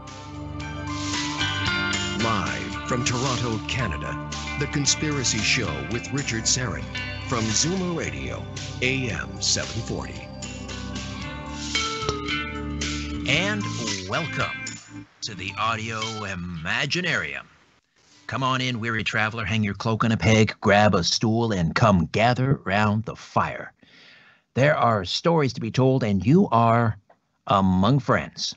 Live from Toronto, Canada, The Conspiracy Show with Richard Syrett from Zoomer Radio, AM 740. And welcome to the Audio Imaginarium. Come on in, weary traveler, hang your cloak on a peg, grab a stool, and come gather round the fire. There are stories to be told, and you are among friends.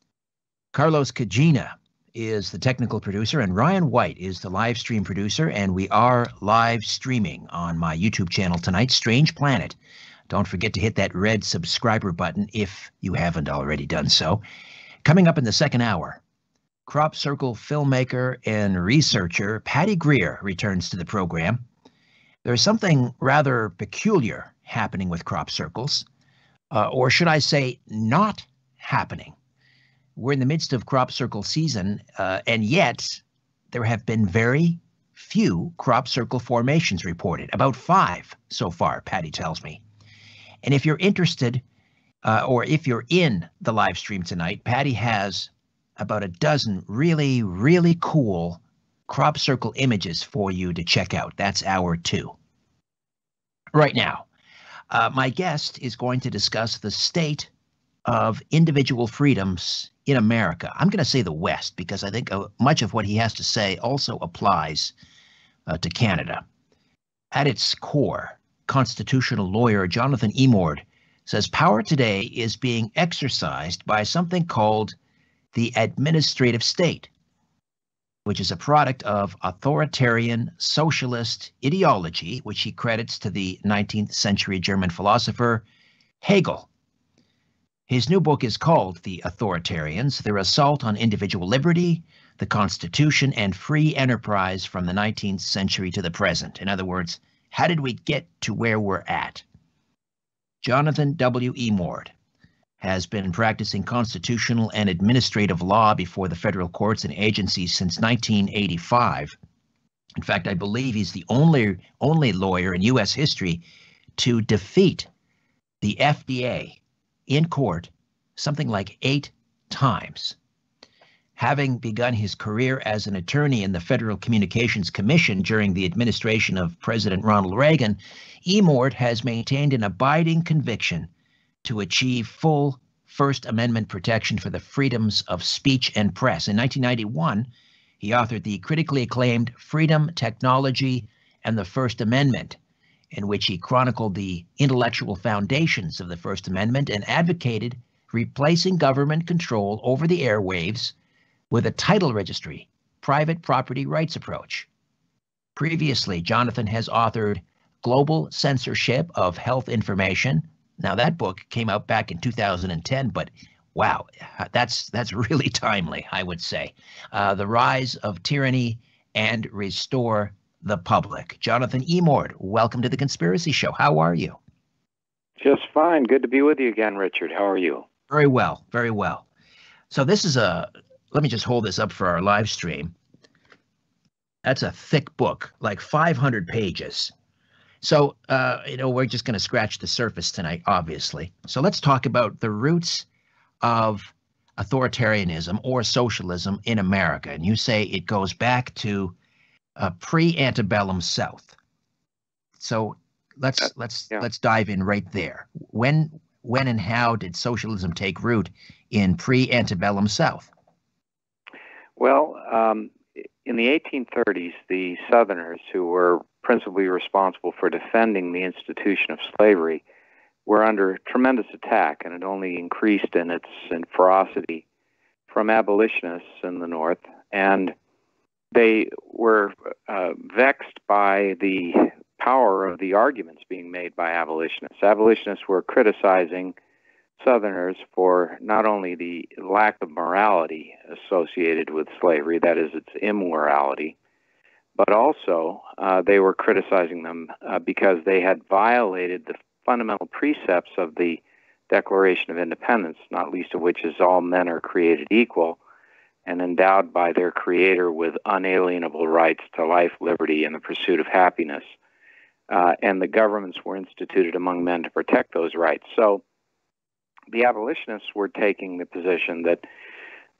Carlos Cagina is the technical producer, and Ryan White is the live stream producer, and we are live streaming on my YouTube channel tonight, Strange Planet. Don't forget to hit that red subscriber button if you haven't already done so. Coming up in the second hour, Crop Circle filmmaker and researcher Patty Greer returns to the program. There's something rather peculiar happening with crop circles, or should I say not happening. We're in the midst of crop circle season, and yet there have been very few crop circle formations reported, about 5 so far, Patty tells me. And if you're interested, or if you're in the live stream tonight, Patty has about a dozen really, really cool crop circle images for you to check out. That's hour 2. Right now, my guest is going to discuss the state of individual freedoms in America. I'm going to say the West because I think much of what he has to say also applies to Canada. At its core, constitutional lawyer Jonathan Emord says power today is being exercised by something called the administrative state, which is a product of authoritarian socialist ideology, which he credits to the 19th century German philosopher Hegel. His new book is called The Authoritarians, Their Assault on Individual Liberty, the Constitution, and Free Enterprise from the 19th Century to the Present. In other words, how did we get to where we're at? Jonathan W. Emord has been practicing constitutional and administrative law before the federal courts and agencies since 1985. In fact, I believe he's the only lawyer in U.S. history to defeat the FDA in court something like 8 times. Having begun his career as an attorney in the Federal Communications Commission during the administration of President Ronald Reagan, Emord has maintained an abiding conviction to achieve full First Amendment protection for the freedoms of speech and press. In 1991, he authored the critically acclaimed Freedom, Technology, and the First Amendment, in which he chronicled the intellectual foundations of the First Amendment and advocated replacing government control over the airwaves with a title registry, private property rights approach. Previously, Jonathan has authored Global Censorship of Health Information. Now, that book came out back in 2010, but wow, that's really timely, I would say. The Rise of Tyranny and Restore the Public. Jonathan Emord, welcome to The Conspiracy Show. How are you? Just fine. Good to be with you again, Richard. How are you? Very well, very well. So this is let me just hold this up for our live stream. That's a thick book, like 500 pages. So, we're just going to scratch the surface tonight, obviously. So let's talk about the roots of authoritarianism or socialism in America. And you say it goes back to pre-antebellum South. So let's dive in right there. When and how did socialism take root in pre-antebellum South? Well, in the 1830s, the Southerners, who were principally responsible for defending the institution of slavery, were under tremendous attack, and it only increased in its ferocity from abolitionists in the North. And they were vexed by the power of the arguments being made by abolitionists. Abolitionists were criticizing Southerners for not only the lack of morality associated with slavery, that is, its immorality, but also they were criticizing them because they had violated the fundamental precepts of the Declaration of Independence, not least of which is all men are created equal and endowed by their Creator with unalienable rights to life, liberty, and the pursuit of happiness. And the governments were instituted among men to protect those rights. So the abolitionists were taking the position that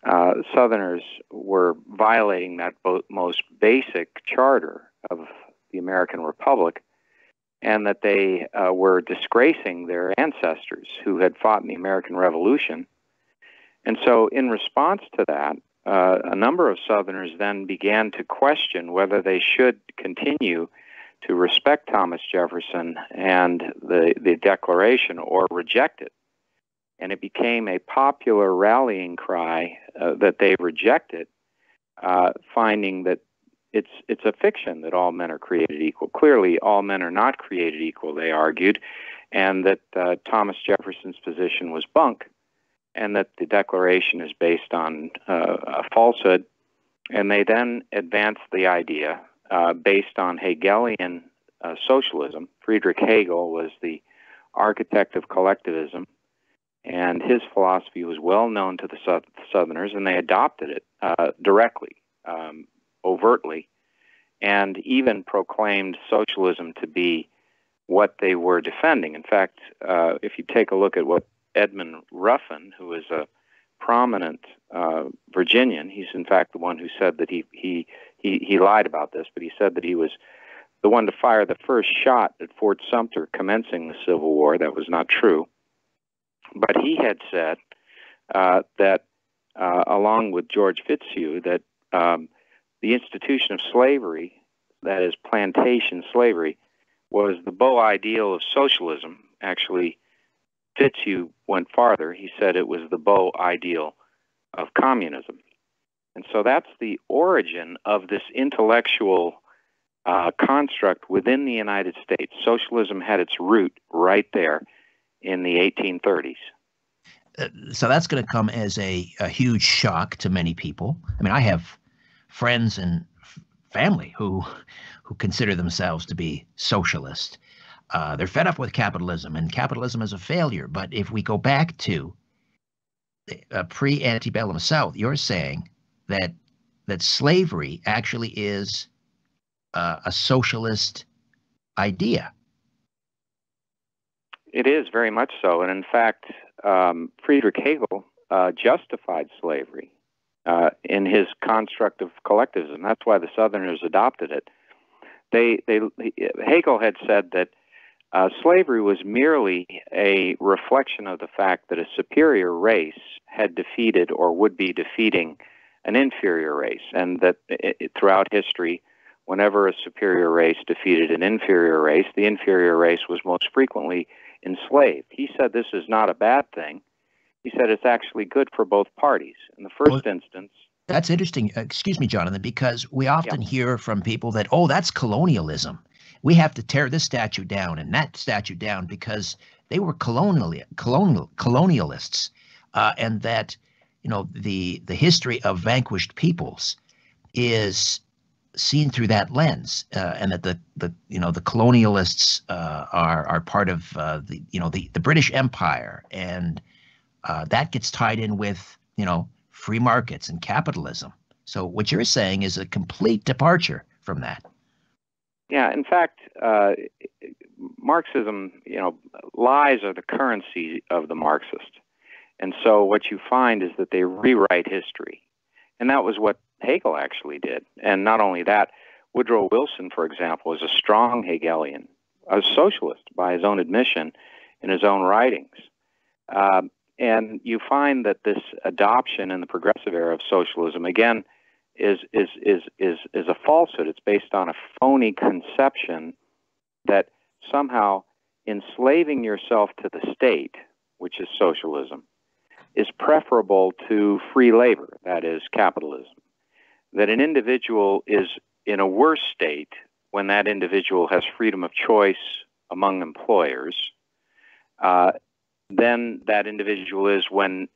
Southerners were violating that most basic charter of the American Republic, and that they were disgracing their ancestors who had fought in the American Revolution. And so in response to that, a number of Southerners then began to question whether they should continue to respect Thomas Jefferson and the Declaration or reject it. And it became a popular rallying cry that they reject it, finding that it's a fiction that all men are created equal. Clearly, all men are not created equal, they argued, and that Thomas Jefferson's position was bunk, and that the Declaration is based on a falsehood. And they then advanced the idea based on Hegelian socialism. Friedrich Hegel was the architect of collectivism, and his philosophy was well known to the Southerners, and they adopted it directly, overtly, and even proclaimed socialism to be what they were defending. In fact, if you take a look at what Edmund Ruffin, who is a prominent Virginian, he's in fact the one who said that he lied about this, but he said that he was the one to fire the first shot at Fort Sumter commencing the Civil War. That was not true. But he had said that, along with George Fitzhugh, that the institution of slavery, that is plantation slavery, was the beau ideal of socialism. Actually, Fitzhugh went farther. He said it was the beau ideal of communism. And so that's the origin of this intellectual construct within the United States. Socialism had its root right there in the 1830s. So that's going to come as a huge shock to many people. I mean, I have friends and family who consider themselves to be socialist. They're fed up with capitalism, and capitalism is a failure. But if we go back to pre-antebellum South, you're saying that slavery actually is a socialist idea. It is very much so. And in fact, Friedrich Hegel justified slavery in his construct of collectivism. That's why the Southerners adopted it. Hegel had said that slavery was merely a reflection of the fact that a superior race had defeated or would be defeating an inferior race, and that throughout history, whenever a superior race defeated an inferior race, the inferior race was most frequently enslaved. He said this is not a bad thing. He said it's actually good for both parties. In the first instance... That's interesting. Excuse me, Jonathan, because we often hear from people that, oh, that's colonialism. We have to tear this statue down and that statue down because they were colonialists, and that, you know, the history of vanquished peoples is seen through that lens, and that the colonialists are part of the British Empire, and that gets tied in with free markets and capitalism. So what you're saying is a complete departure from that. Yeah, in fact, Marxism, lies are the currency of the Marxist. And so what you find is that they rewrite history. And that was what Hegel actually did. And not only that, Woodrow Wilson, for example, is a strong Hegelian, a socialist by his own admission in his own writings. And you find that this adoption in the progressive era of socialism, again, is a falsehood. It's based on a phony conception that somehow enslaving yourself to the state, which is socialism, is preferable to free labor, that is capitalism. That an individual is in a worse state when that individual has freedom of choice among employers than that individual is when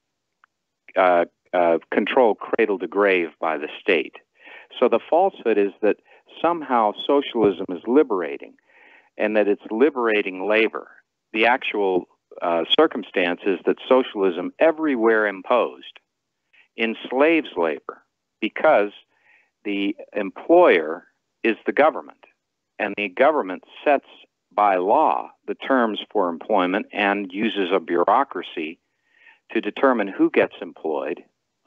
control cradle to grave by the state. So the falsehood is that somehow socialism is liberating, and that it's liberating labor. The actual circumstance is that socialism everywhere imposed enslaves labor, because the employer is the government, and the government sets by law the terms for employment and uses a bureaucracy to determine who gets employed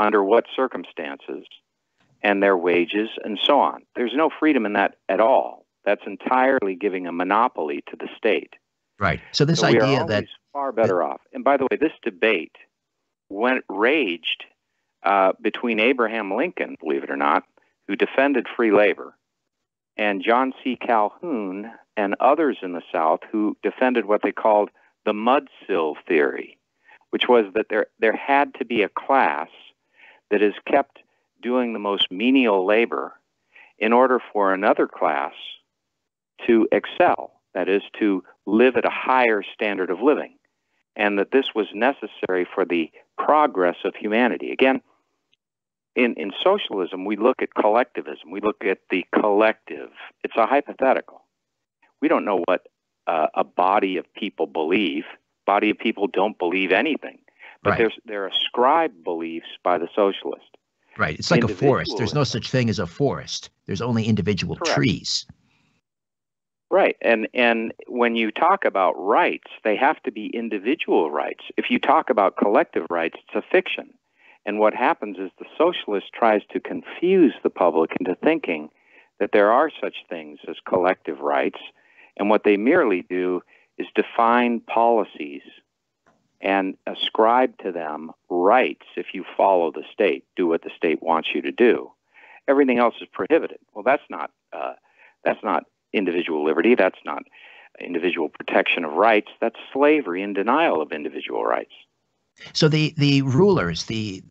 under what circumstances, and their wages, and so on. There's no freedom in that at all. That's entirely giving a monopoly to the state. Right. So this So we idea are always that far better off. And by the way, this debate raged between Abraham Lincoln, believe it or not, who defended free labor, and John C. Calhoun and others in the South who defended what they called the mudsill theory, which was that there had to be a class that is kept doing the most menial labor in order for another class to excel, that is, to live at a higher standard of living, and that this was necessary for the progress of humanity. Again, in socialism, we look at collectivism. We look at the collective. It's a hypothetical. We don't know what a body of people believe. Body of people don't believe anything. But right. They're ascribed beliefs by the socialist. Right. It's like a forest. There's no such thing as a forest. There's only individual trees. Right. And when you talk about rights, they have to be individual rights. If you talk about collective rights, it's a fiction. And what happens is the socialist tries to confuse the public into thinking that there are such things as collective rights. And what they merely do is define policies and ascribe to them rights if you follow the state, do what the state wants you to do. Everything else is prohibited. Well, that's not individual liberty. That's not individual protection of rights. That's slavery and denial of individual rights. So the rulers, in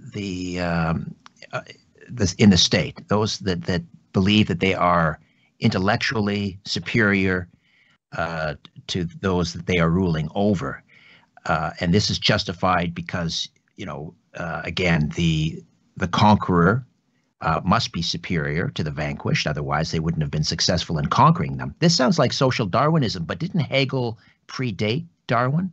the state, those that believe that they are intellectually superior to those that they are ruling over, and this is justified because again the conqueror must be superior to the vanquished, otherwise they wouldn't have been successful in conquering them. This sounds like social Darwinism, but didn't Hegel predate Darwin?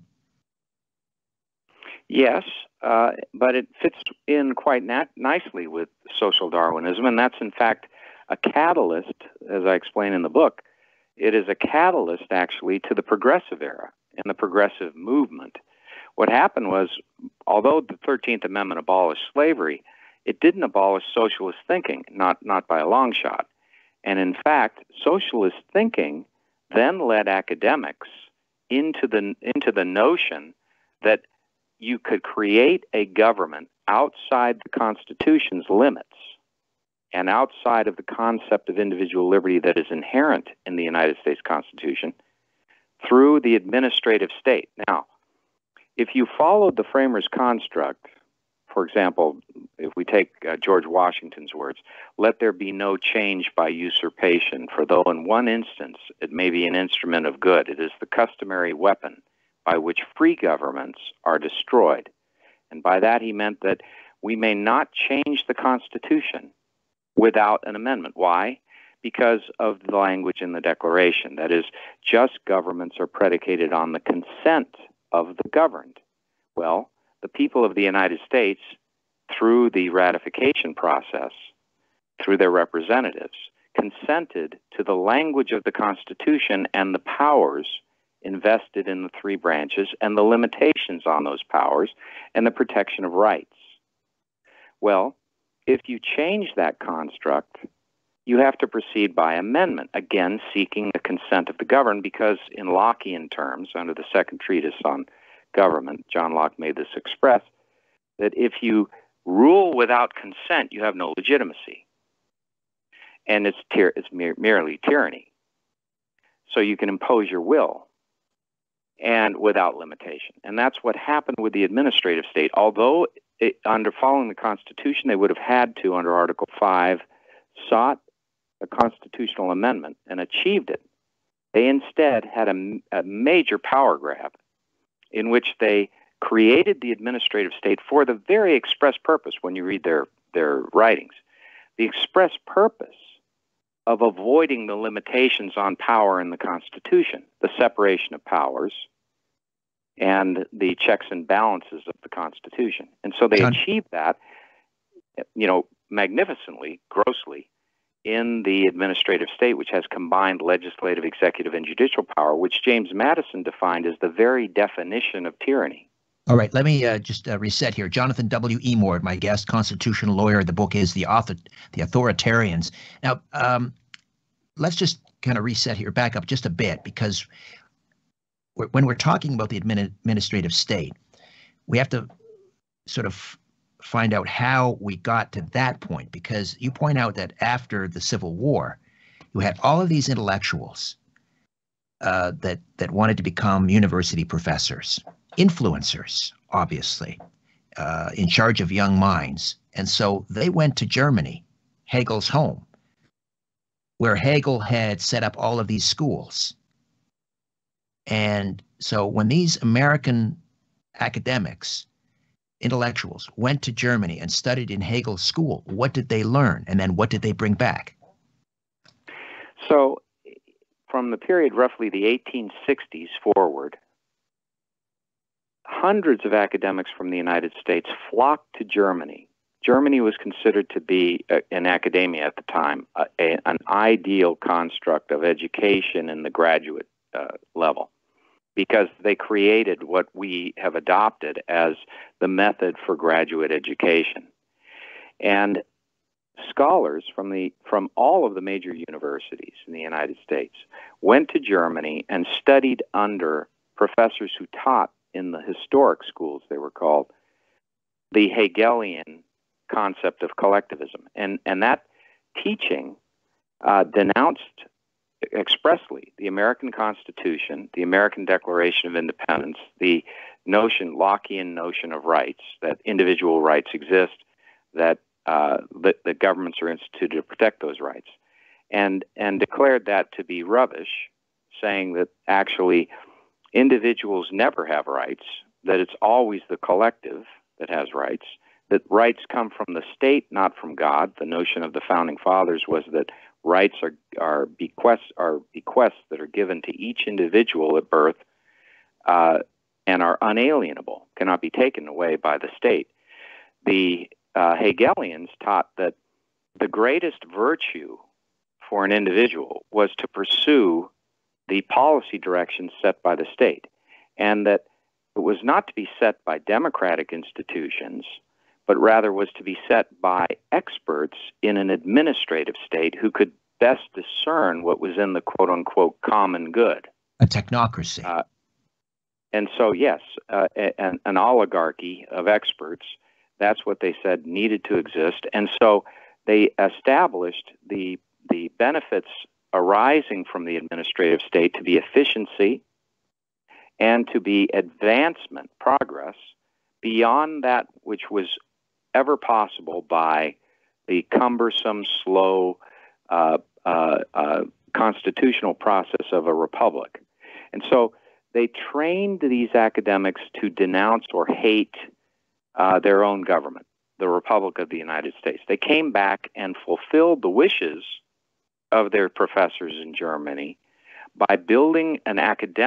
Yes, but it fits in quite nicely with social Darwinism, and that's in fact a catalyst, as I explain in the book. It is a catalyst, actually, to the progressive era and the progressive movement. What happened was, although the 13th Amendment abolished slavery, it didn't abolish socialist thinking, not by a long shot. And in fact, socialist thinking then led academics into the notion that you could create a government outside the Constitution's limits and outside of the concept of individual liberty that is inherent in the United States Constitution through the administrative state. Now, if you followed the framers' construct, for example, if we take George Washington's words, let there be no change by usurpation, for though in one instance it may be an instrument of good, it is the customary weapon by which free governments are destroyed. And by that he meant that we may not change the Constitution without an amendment. Why? Because of the language in the Declaration. That is, just governments are predicated on the consent of the governed. Well, the people of the United States, through the ratification process, through their representatives, consented to the language of the Constitution and the powers invested in the three branches and the limitations on those powers and the protection of rights. Well, if you change that construct, you have to proceed by amendment, again seeking the consent of the governed, because in Lockean terms, under the second treatise on government, John Locke made this express, that if you rule without consent, you have no legitimacy. And it's merely tyranny. So you can impose your will, and without limitation. And that's what happened with the administrative state. Although under following the Constitution, they would have had to, under Article 5, sought a constitutional amendment and achieved it. They instead had a major power grab in which they created the administrative state for the very express purpose, when you read their writings, the express purpose of avoiding the limitations on power in the Constitution, the separation of powers, and the checks and balances of the Constitution. And so they achieved that, magnificently, grossly, in the administrative state, which has combined legislative, executive, and judicial power, which James Madison defined as the very definition of tyranny. All right, let me just reset here. Jonathan W. Emord, my guest, constitutional lawyer. The book is The Authoritarians. Now, let's just kind of reset here, back up just a bit, because when we're talking about the administrative state, we have to sort of find out how we got to that point, because you point out that after the Civil War, you had all of these intellectuals that wanted to become university professors, influencers, obviously, in charge of young minds. And so they went to Germany, Hegel's home, where Hegel had set up all of these schools. And so when these American academics, intellectuals, went to Germany and studied in Hegel's school, what did they learn? And then what did they bring back? So from the period roughly the 1860s forward, hundreds of academics from the United States flocked to Germany. Germany was considered to be, in academia at the time, an ideal construct of education in the graduate level, because they created what we have adopted as the method for graduate education. And scholars from all of the major universities in the United States went to Germany and studied under professors who taught in the historic schools, they were called, the Hegelian concept of collectivism. And that teaching denounced expressly the American Constitution, the American Declaration of Independence, the Lockean notion of rights, that individual rights exist, that the governments are instituted to protect those rights, and declared that to be rubbish, saying that actually individuals never have rights, that it's always the collective that has rights, that rights come from the state, not from God. The notion of the Founding Fathers was that rights are bequests that are given to each individual at birth and are unalienable, cannot be taken away by the state. The Hegelians taught that the greatest virtue for an individual was to pursue the policy directions set by the state, and that it was not to be set by democratic institutions, but rather was to be set by experts in an administrative state who could best discern what was in the quote-unquote common good. A technocracy. And so, yes, an oligarchy of experts, that's what they said needed to exist. And so they established the benefits arising from the administrative state to be efficiency and to be advancement, progress, beyond that which was ever possible by the cumbersome, slow constitutional process of a republic. And so they trained these academics to denounce or hate their own government, the Republic of the United States. They came back and fulfilled the wishes of their professors in Germany by building an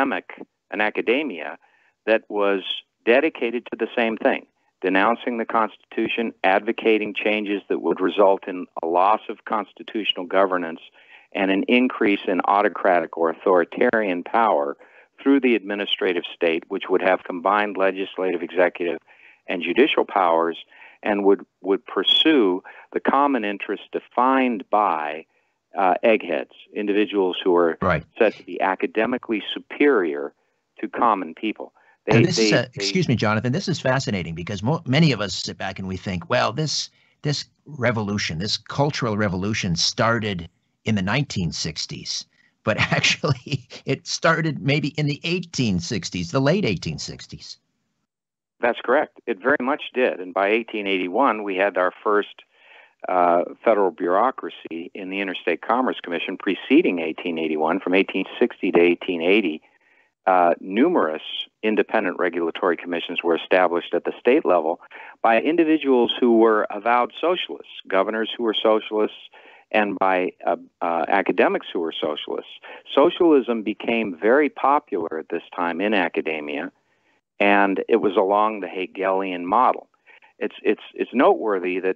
academia that was dedicated to the same thing, denouncing the Constitution, advocating changes that would result in a loss of constitutional governance and an increase in autocratic or authoritarian power through the administrative state, which would have combined legislative, executive, and judicial powers, and would pursue the common interest defined by eggheads, individuals who are said to be academically superior to common people. Excuse me, Jonathan, this is fascinating, because many of us sit back and we think, well, this revolution, this cultural revolution started in the 1960s, but actually it started maybe in the 1860s, the late 1860s. That's correct. It very much did. And by 1881, we had our first federal bureaucracy in the Interstate Commerce Commission preceding 1881. From 1860 to 1880, numerous independent regulatory commissions were established at the state level by individuals who were avowed socialists, governors who were socialists, and by academics who were socialists. Socialism became very popular at this time in academia, and it was along the Hegelian model. It's noteworthy that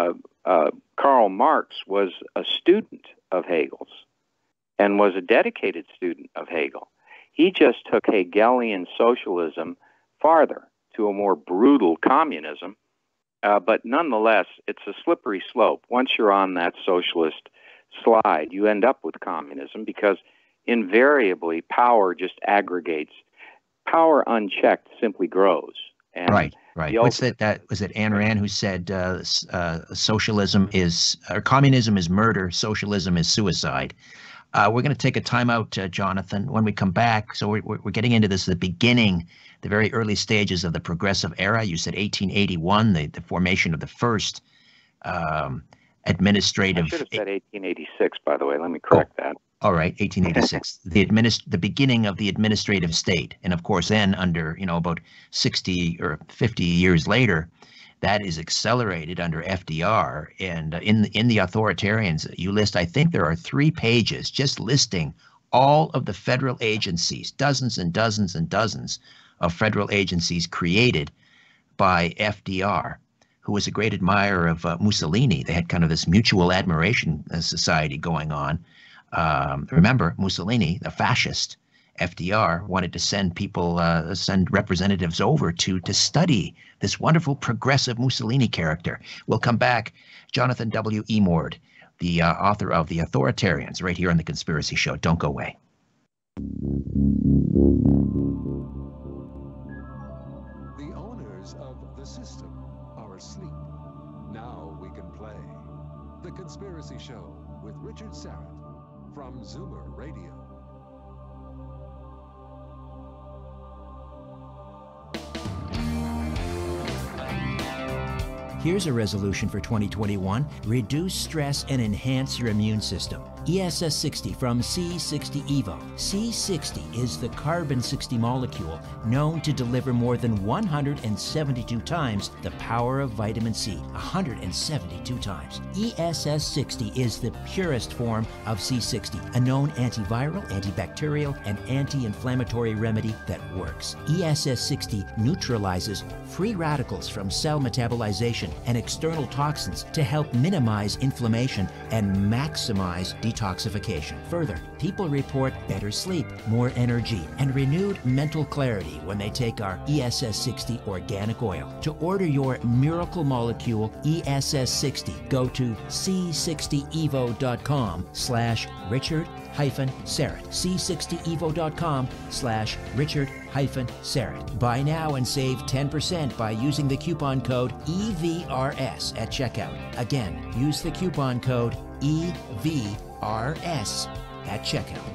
Karl Marx was a student of Hegel's and was a dedicated student of Hegel. He just took Hegelian socialism farther to a more brutal communism. But nonetheless, it's a slippery slope. Once you're on that socialist slide, you end up with communism because invariably power just aggregates. Power unchecked simply grows. And right. What's that? Was it Ayn Rand who said socialism is, or communism is murder, socialism is suicide? We're going to take a timeout, Jonathan. When we come back, so we're getting into this, the beginning, the very early stages of the progressive era. You said 1881, the formation of the first administrative. I should have said 1886, by the way. Let me correct that. All right, 1886, the beginning of the administrative state. And of course, then under, about 60 or 50 years later, that is accelerated under FDR. And in the Authoritarians, you list, I think there are 3 pages just listing all of the federal agencies, dozens and dozens and dozens of federal agencies created by FDR, who was a great admirer of Mussolini. They had kind of this mutual admiration society going on. Remember, Mussolini, the fascist, FDR wanted to send people, send representatives over to study this wonderful progressive Mussolini character. We'll come back. Jonathan W. Emord, the author of The Authoritarians, right here on The Conspiracy Show. Don't go away. The owners of the system are asleep. Now we can play The Conspiracy Show with Richard Syrett from Zoomer Radio. Here's a resolution for 2021. Reduce stress and enhance your immune system. ESS 60 from C60 Evo. C60 is the carbon-60 molecule known to deliver more than 172 times the power of vitamin C. 172 times. ESS 60 is the purest form of C60, a known antiviral, antibacterial, and anti-inflammatory remedy that works. ESS 60 neutralizes free radicals from cell metabolization and external toxins to help minimize inflammation and maximize detoxification. Further, people report better sleep, more energy, and renewed mental clarity when they take our ESS 60 organic oil. To order your miracle molecule ESS 60, go to c60evo.com/Richard-Syrett. c60evo.com/Richard-Syrett. Buy now and save 10% by using the coupon code EVRS at checkout. Again, use the coupon code EVRS at checkout.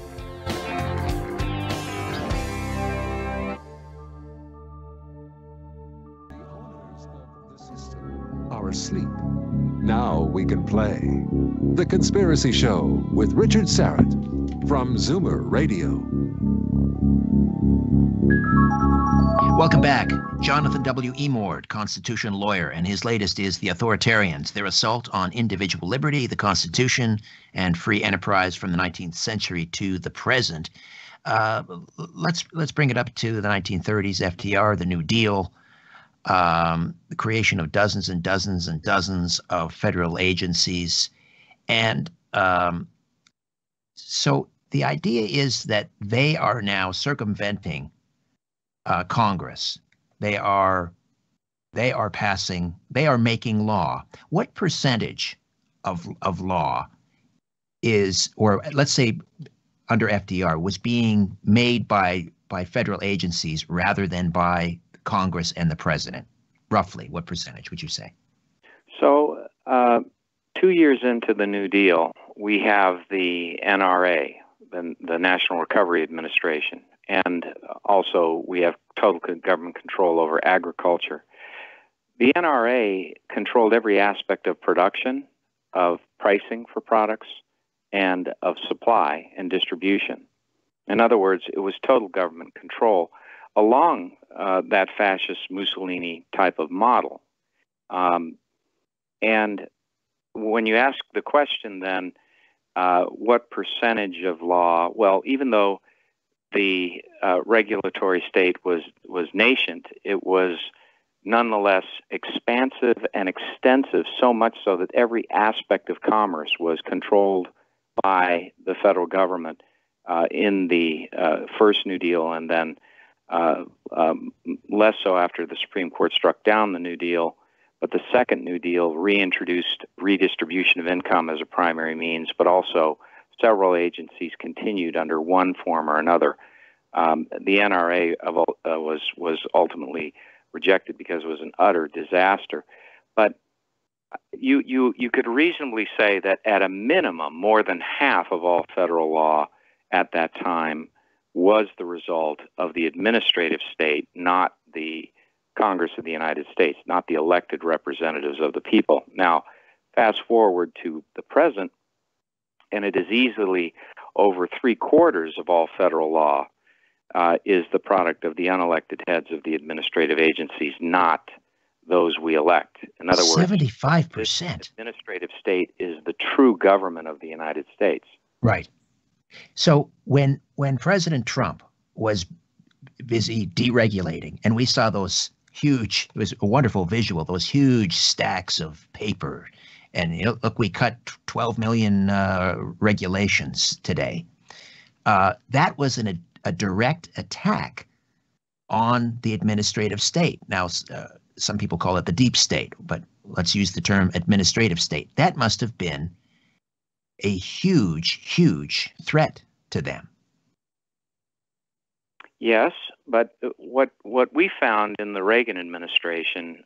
The owners of the system are asleep. Now we can play The Conspiracy Show with Richard Syrett from Zoomer Radio. Welcome back. Jonathan W. Emord, constitutional lawyer, and his latest is The Authoritarians, their assault on individual liberty, the Constitution, and free enterprise from the 19th century to the present. Let's bring it up to the 1930s, FDR, the New Deal, the creation of dozens and dozens and dozens of federal agencies. And so the idea is that they are now circumventing Congress. They are making law. What percentage of law is, or let's say under FDR, was being made by federal agencies rather than by Congress and the president? Roughly, what percentage would you say? So 2 years into the New Deal, we have the NRA, the National Recovery Administration, and also we have total government control over agriculture. The NRA controlled every aspect of production, of pricing for products, and of supply and distribution. In other words, it was total government control along that fascist Mussolini type of model. And when you ask the question then, what percentage of law, well, even though the regulatory state was nascent, it was nonetheless expansive and extensive, so much so that every aspect of commerce was controlled by the federal government in the first New Deal and then less so after the Supreme Court struck down the New Deal. But the second New Deal reintroduced redistribution of income as a primary means, but also several agencies continued under one form or another. The NRA was ultimately rejected because it was an utter disaster. But you could reasonably say that at a minimum, more than half of all federal law at that time was the result of the administrative state, not the Congress of the United States, not the elected representatives of the people. Now, fast forward to the present, and it is easily over 3/4 of all federal law is the product of the unelected heads of the administrative agencies, not those we elect. In other words, 75%. This administrative state is the true government of the United States. Right. So when President Trump was busy deregulating, and we saw those huge, it was a wonderful visual, those huge stacks of paper, and look, we cut 12 million regulations today. That was a direct attack on the administrative state. Now, some people call it the deep state, but let's use the term administrative state. That must have been a huge, huge threat to them. Yes, but what we found in the Reagan administration,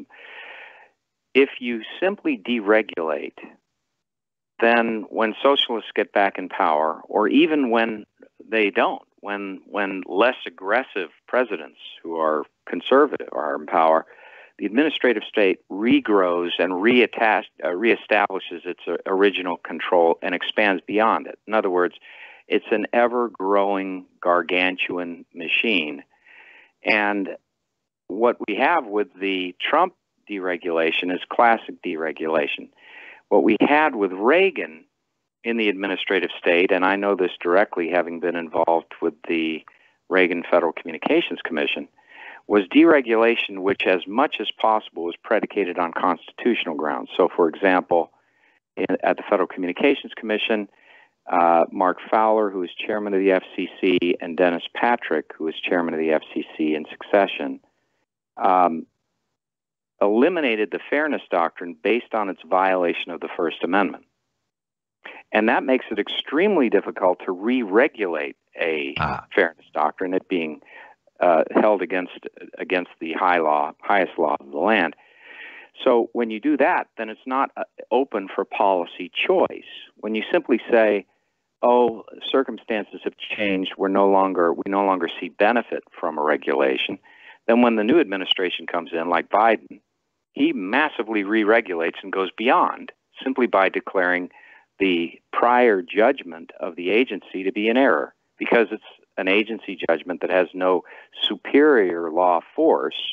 if you simply deregulate, then when socialists get back in power, or even when they don't, when less aggressive presidents who are conservative are in power, the administrative state regrows and reestablishes its original control and expands beyond it. In other words, it's an ever-growing gargantuan machine. And what we have with the Trump deregulation is classic deregulation. What we had with Reagan in the administrative state, and I know this directly having been involved with the Reagan Federal Communications Commission, was deregulation which as much as possible was predicated on constitutional grounds. So, for example, at the Federal Communications Commission, Mark Fowler, who was chairman of the FCC, and Dennis Patrick, who was chairman of the FCC in succession, eliminated the fairness doctrine based on its violation of the First Amendment. And that makes it extremely difficult to re-regulate a fairness doctrine, it being held against the highest law of the land. So when you do that, then it's not open for policy choice. When you simply say, "Oh, circumstances have changed. We no longer see benefit from a regulation," then when the new administration comes in, like Biden, he massively re-regulates and goes beyond simply by declaring the prior judgment of the agency to be in error, because it's an agency judgment that has no superior law force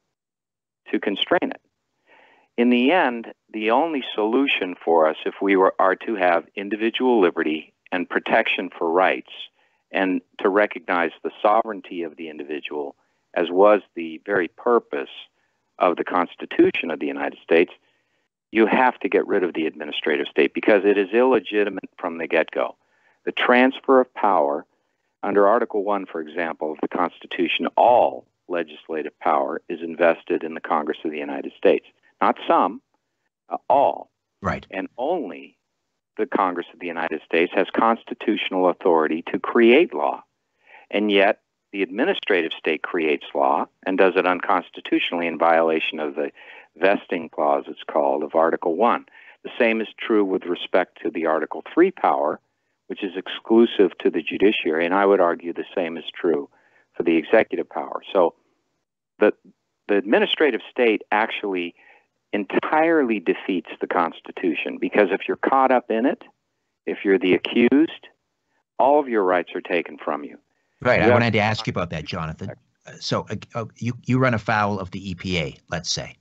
to constrain it. In the end, the only solution for us, if we are to have individual liberty and protection for rights, and to recognize the sovereignty of the individual, as was the very purpose of the Constitution of the United States, you have to get rid of the administrative state because it is illegitimate from the get-go. The transfer of power under Article 1, for example, of the Constitution, all legislative power is invested in the Congress of the United States. Not some, all. Right. And only the Congress of the United States has constitutional authority to create law. And yet, the administrative state creates law and does it unconstitutionally in violation of the vesting clause, it's called, of Article 1. The same is true with respect to the Article 3 power, which is exclusive to the judiciary, and I would argue the same is true for the executive power. So the administrative state actually entirely defeats the Constitution, because if you're caught up in it, if you're the accused, all of your rights are taken from you. Right. I wanted to ask you about that, Jonathan. So you run afoul of the EPA, let's say.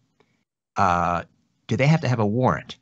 Do they have to have a warrant?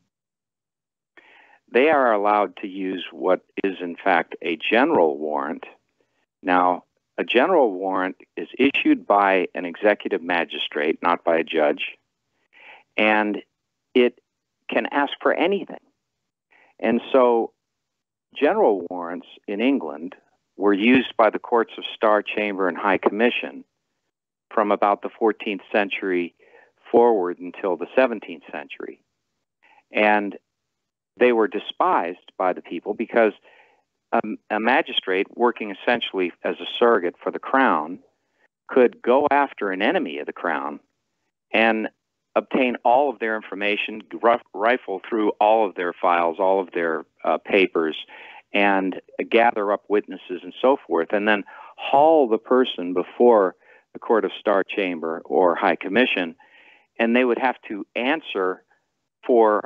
They are allowed to use what is, in fact, a general warrant. Now, a general warrant is issued by an executive magistrate, not by a judge, and it can ask for anything. And so general warrants in England were used by the courts of Star Chamber and High Commission from about the 14th century forward until the 17th century. And they were despised by the people because a magistrate working essentially as a surrogate for the crown could go after an enemy of the crown and obtain all of their information, rifle through all of their files, all of their papers, and gather up witnesses and so forth, and then haul the person before the Court of Star Chamber or High Commission, and they would have to answer for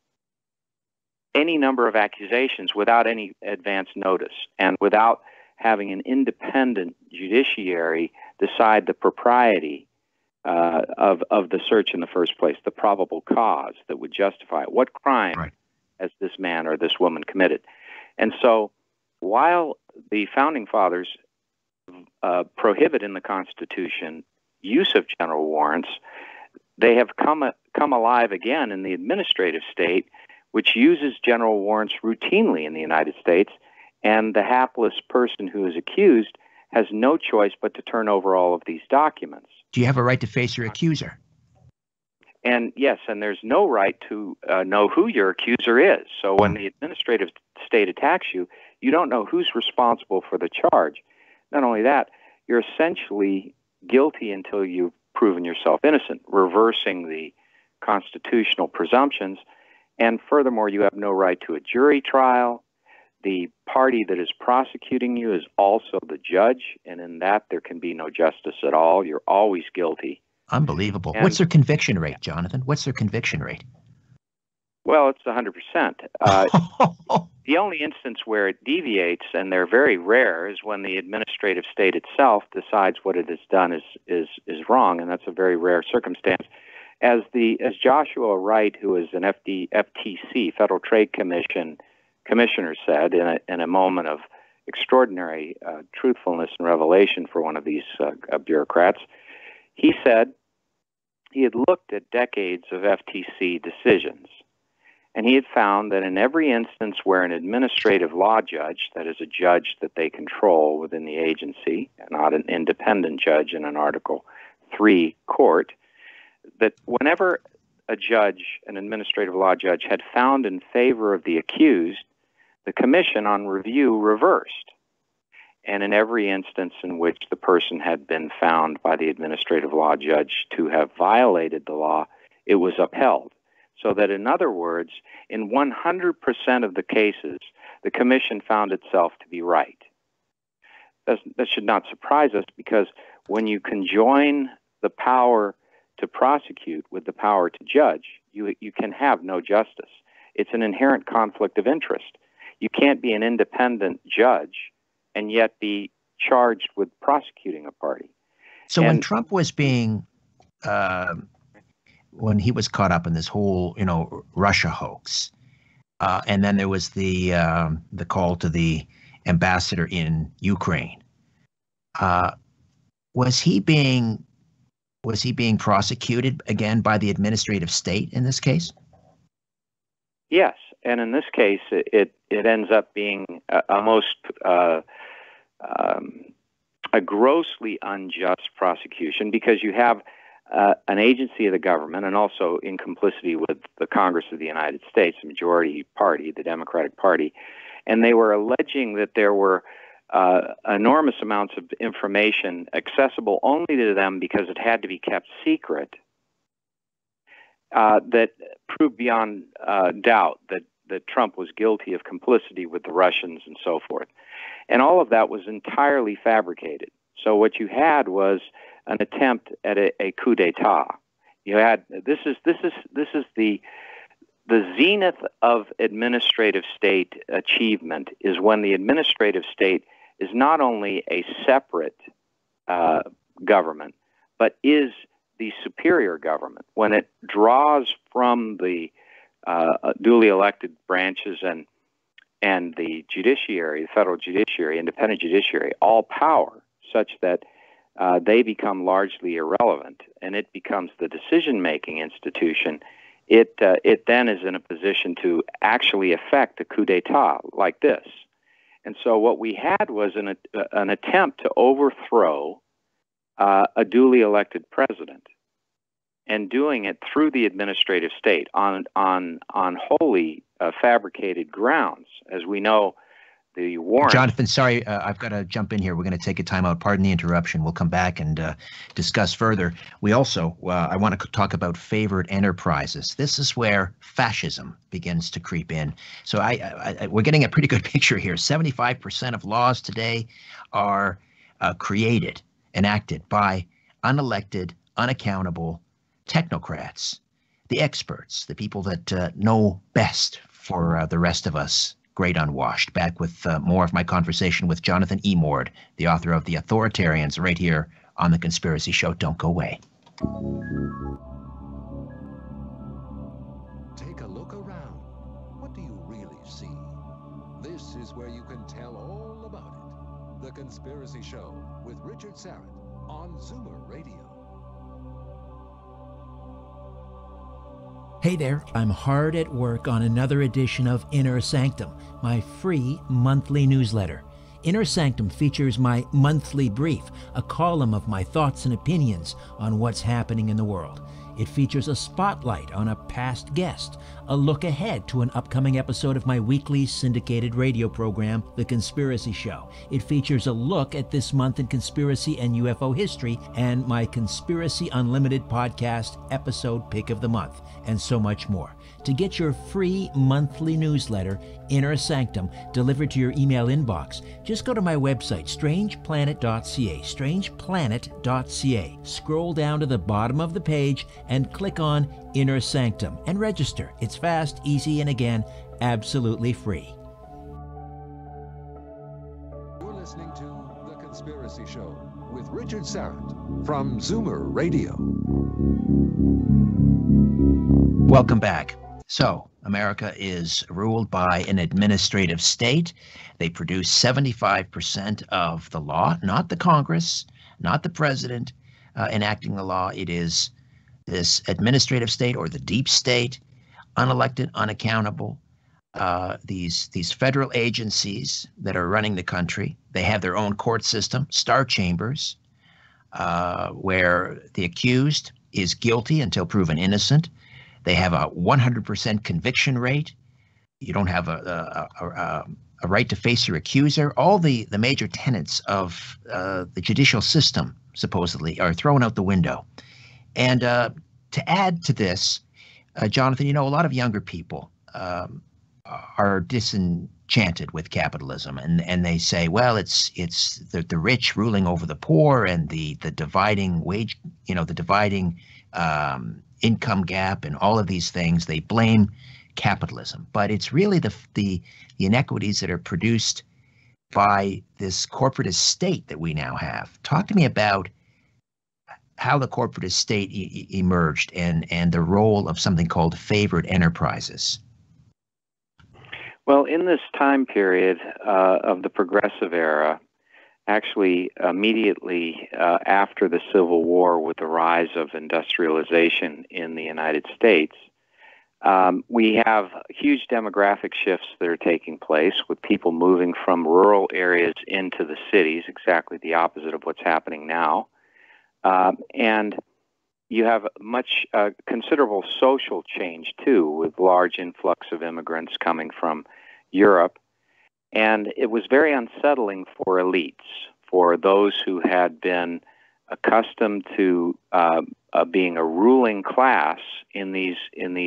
any number of accusations without any advance notice and without having an independent judiciary decide the propriety of the search in the first place, the probable cause that would justify it. What crime has this man or this woman committed? And so while the Founding Fathers prohibit in the Constitution use of general warrants, they have come alive again in the administrative state, which uses general warrants routinely in the United States, and the hapless person who is accused has no choice but to turn over all of these documents. Do you have a right to face your accuser? And yes, and there's no right to know who your accuser is. So when the administrative state attacks you, you don't know who's responsible for the charge. Not only that, you're essentially guilty until you've proven yourself innocent, reversing the constitutional presumptions. And furthermore, you have no right to a jury trial. The party that is prosecuting you is also the judge, and in that there can be no justice at all. You're always guilty. Unbelievable. And what's their conviction rate, Jonathan? What's their conviction rate? Well, it's 100%. The only instance where it deviates, and they're very rare, is when the administrative state itself decides what it has done is wrong, and that's a very rare circumstance. As Joshua Wright, who is an FTC, Federal Trade Commission commissioner, said in a moment of extraordinary truthfulness and revelation for one of these bureaucrats, he said he had looked at decades of FTC decisions, and he had found that in every instance where an administrative law judge, that is a judge that they control within the agency, not an independent judge in an Article III court, that whenever a judge, an administrative law judge, had found in favor of the accused, the commission on review reversed. And in every instance in which the person had been found by the administrative law judge to have violated the law, it was upheld. So that, in other words, in 100% of the cases, the commission found itself to be right. That should not surprise us, because when you conjoin the power to prosecute with the power to judge, you can have no justice. It's an inherent conflict of interest. You can't be an independent judge and yet be charged with prosecuting a party. So when Trump was being, when he was caught up in this whole, Russia hoax, and then there was the call to the ambassador in Ukraine, was he being prosecuted again by the administrative state in this case? Yes, and in this case, it ends up being a grossly unjust prosecution, because you have an agency of the government, and also in complicity with the Congress of the United States, the majority party, the Democratic Party, and they were alleging that there were enormous amounts of information accessible only to them because it had to be kept secret, that proved beyond doubt that Trump was guilty of complicity with the Russians and so forth. And all of that was entirely fabricated. So what you had was an attempt at a coup d'etat. You had this is the zenith of administrative state achievement, is when the administrative state is not only a separate government, but is the superior government, when it draws from the duly elected branches and the judiciary, the federal judiciary, independent judiciary, all power, such that they become largely irrelevant, and it becomes the decision-making institution. It then is in a position to actually effect a coup d'etat like this. And so what we had was an attempt to overthrow a duly elected president, and doing it through the administrative state on wholly fabricated grounds. As we know, the warrant... Jonathan, sorry, I've got to jump in here. We're going to take a time out. Pardon the interruption. We'll come back and discuss further. We also, I want to talk about favored enterprises. This is where fascism begins to creep in. So we're getting a pretty good picture here. 75% of laws today are enacted by unelected, unaccountable technocrats, the experts, the people that know best for the rest of us, great unwashed. Back with more of my conversation with Jonathan Emord, the author of The Authoritarians, right here on The Conspiracy Show. Don't go away. Take a look around. What do you really see? This is where you can tell all about it. The Conspiracy Show with Richard Syrett on Zoomer Radio. Hey there, I'm hard at work on another edition of Inner Sanctum, my free monthly newsletter. Inner Sanctum features my monthly brief, a column of my thoughts and opinions on what's happening in the world. It features a spotlight on a past guest, a look ahead to an upcoming episode of my weekly syndicated radio program, The Conspiracy Show. It features a look at this month in conspiracy and UFO history, and my Conspiracy Unlimited podcast episode pick of the month, and so much more. To get your free monthly newsletter, Inner Sanctum, delivered to your email inbox, just go to my website, strangeplanet.ca, strangeplanet.ca. Scroll down to the bottom of the page and click on Inner Sanctum and register. It's fast, easy, and again, absolutely free. You're listening to The Conspiracy Show with Richard Syrett from Zoomer Radio. Welcome back. So, America is ruled by an administrative state. They produce 75% of the law, not the Congress, not the president enacting the law. It is this administrative state, or the deep state, unelected, unaccountable. These federal agencies that are running the country, they have their own court system, star chambers, where the accused is guilty until proven innocent. They have a 100% conviction rate. You don't have a right to face your accuser. All the major tenets of the judicial system, supposedly, are thrown out the window. And to add to this, Jonathan, a lot of younger people are disenchanted with capitalism, and they say, well, it's the rich ruling over the poor, and the dividing wage, the dividing income gap, and all of these things. They blame capitalism, but it's really the inequities that are produced by this corporatist state that we now have. Talk to me about how the corporatist state emerged and the role of something called favored enterprises. Well, in this time period of the progressive era, actually immediately after the Civil War, with the rise of industrialization in the United States, we have huge demographic shifts that are taking place, with people moving from rural areas into the cities, exactly the opposite of what's happening now. And you have much considerable social change, too, with large influx of immigrants coming from Europe. And it was very unsettling for elites, for those who had been accustomed to being a ruling class in these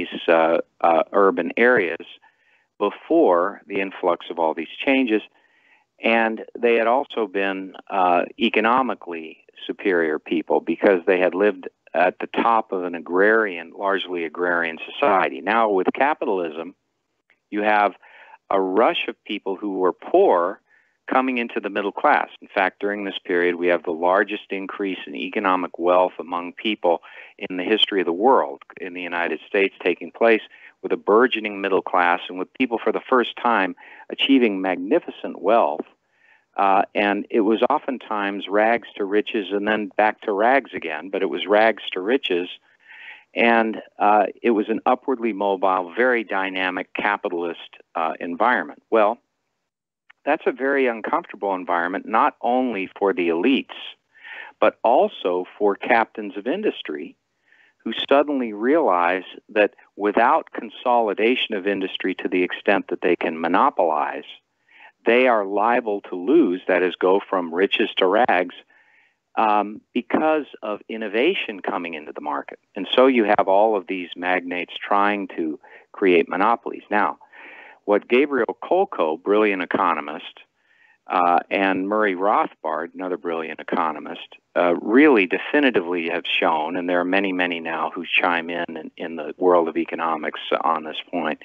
urban areas before the influx of all these changes. And they had also been economically superior people because they had lived at the top of an largely agrarian society. Now, with capitalism, you have a rush of people who were poor coming into the middle class. In fact, during this period, we have the largest increase in economic wealth among people in the history of the world in the United States taking place, with a burgeoning middle class and with people for the first time achieving magnificent wealth. And it was oftentimes rags to riches and then back to rags again, but it was rags to riches. And it was an upwardly mobile, very dynamic capitalist environment. Well, that's a very uncomfortable environment, not only for the elites, but also for captains of industry who suddenly realize that without consolidation of industry to the extent that they can monopolize, they are liable to lose, that is, go from riches to rags, because of innovation coming into the market. And so you have all of these magnates trying to create monopolies. Now, what Gabriel Kolko, brilliant economist, and Murray Rothbard, another brilliant economist, really definitively have shown, and there are many, many now who chime in the world of economics on this point,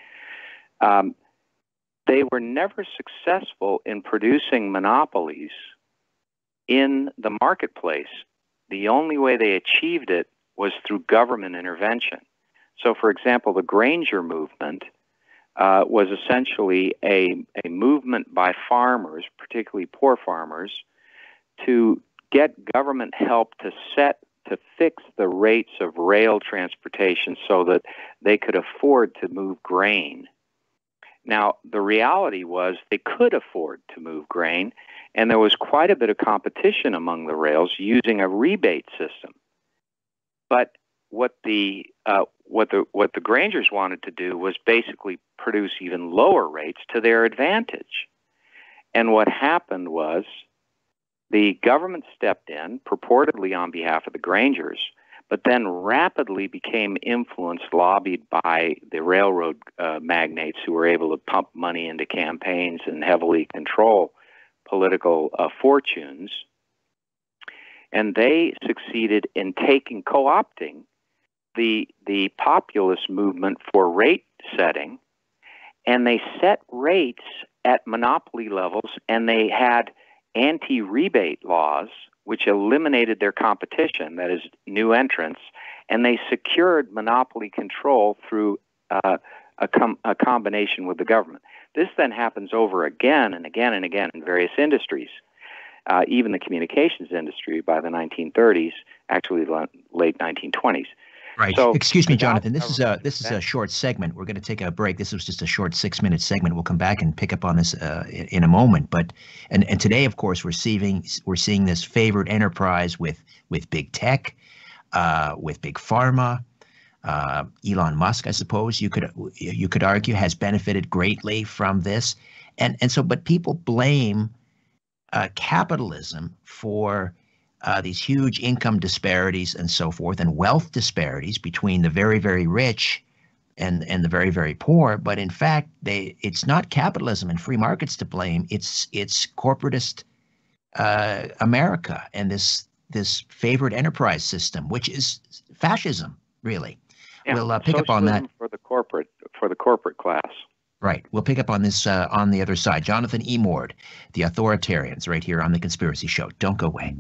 they were never successful in producing monopolies in the marketplace. The only way they achieved it was through government intervention. So, for example, the Granger movement was essentially a movement by farmers, particularly poor farmers, to get government help to fix the rates of rail transportation so that they could afford to move grain. Now, the reality was they could afford to move grain, and there was quite a bit of competition among the rails using a rebate system. But what the Grangers wanted to do was basically produce even lower rates to their advantage. And what happened was the government stepped in, purportedly on behalf of the Grangers, but then rapidly became influenced, lobbied by the railroad magnates who were able to pump money into campaigns and heavily control political fortunes. And they succeeded in co-opting the populist movement for rate setting, and they set rates at monopoly levels, and they had anti-rebate laws which eliminated their competition, that is, new entrants, and they secured monopoly control through a combination with the government. This then happens over again and again and again in various industries. Even the communications industry by the 1930s, actually the late 1920s. Right. So, excuse me, Jonathan. This is a short segment. We're going to take a break. This was just a short 6-minute segment. We'll come back and pick up on this in a moment. But and today, of course, we're seeing this favored enterprise with big tech, with big pharma. Elon Musk, I suppose you could argue, has benefited greatly from this, and so but people blame capitalism for these huge income disparities and so forth, and wealth disparities between the very, very rich and the very, very poor. But in fact, it's not capitalism and free markets to blame. It's corporatist America and this favored enterprise system, which is fascism, really. Yeah, we'll pick up on that for the corporate class. Right. We'll pick up on this on the other side. Jonathan Emord, the Authoritarians, right here on The Conspiracy Show. Don't go away.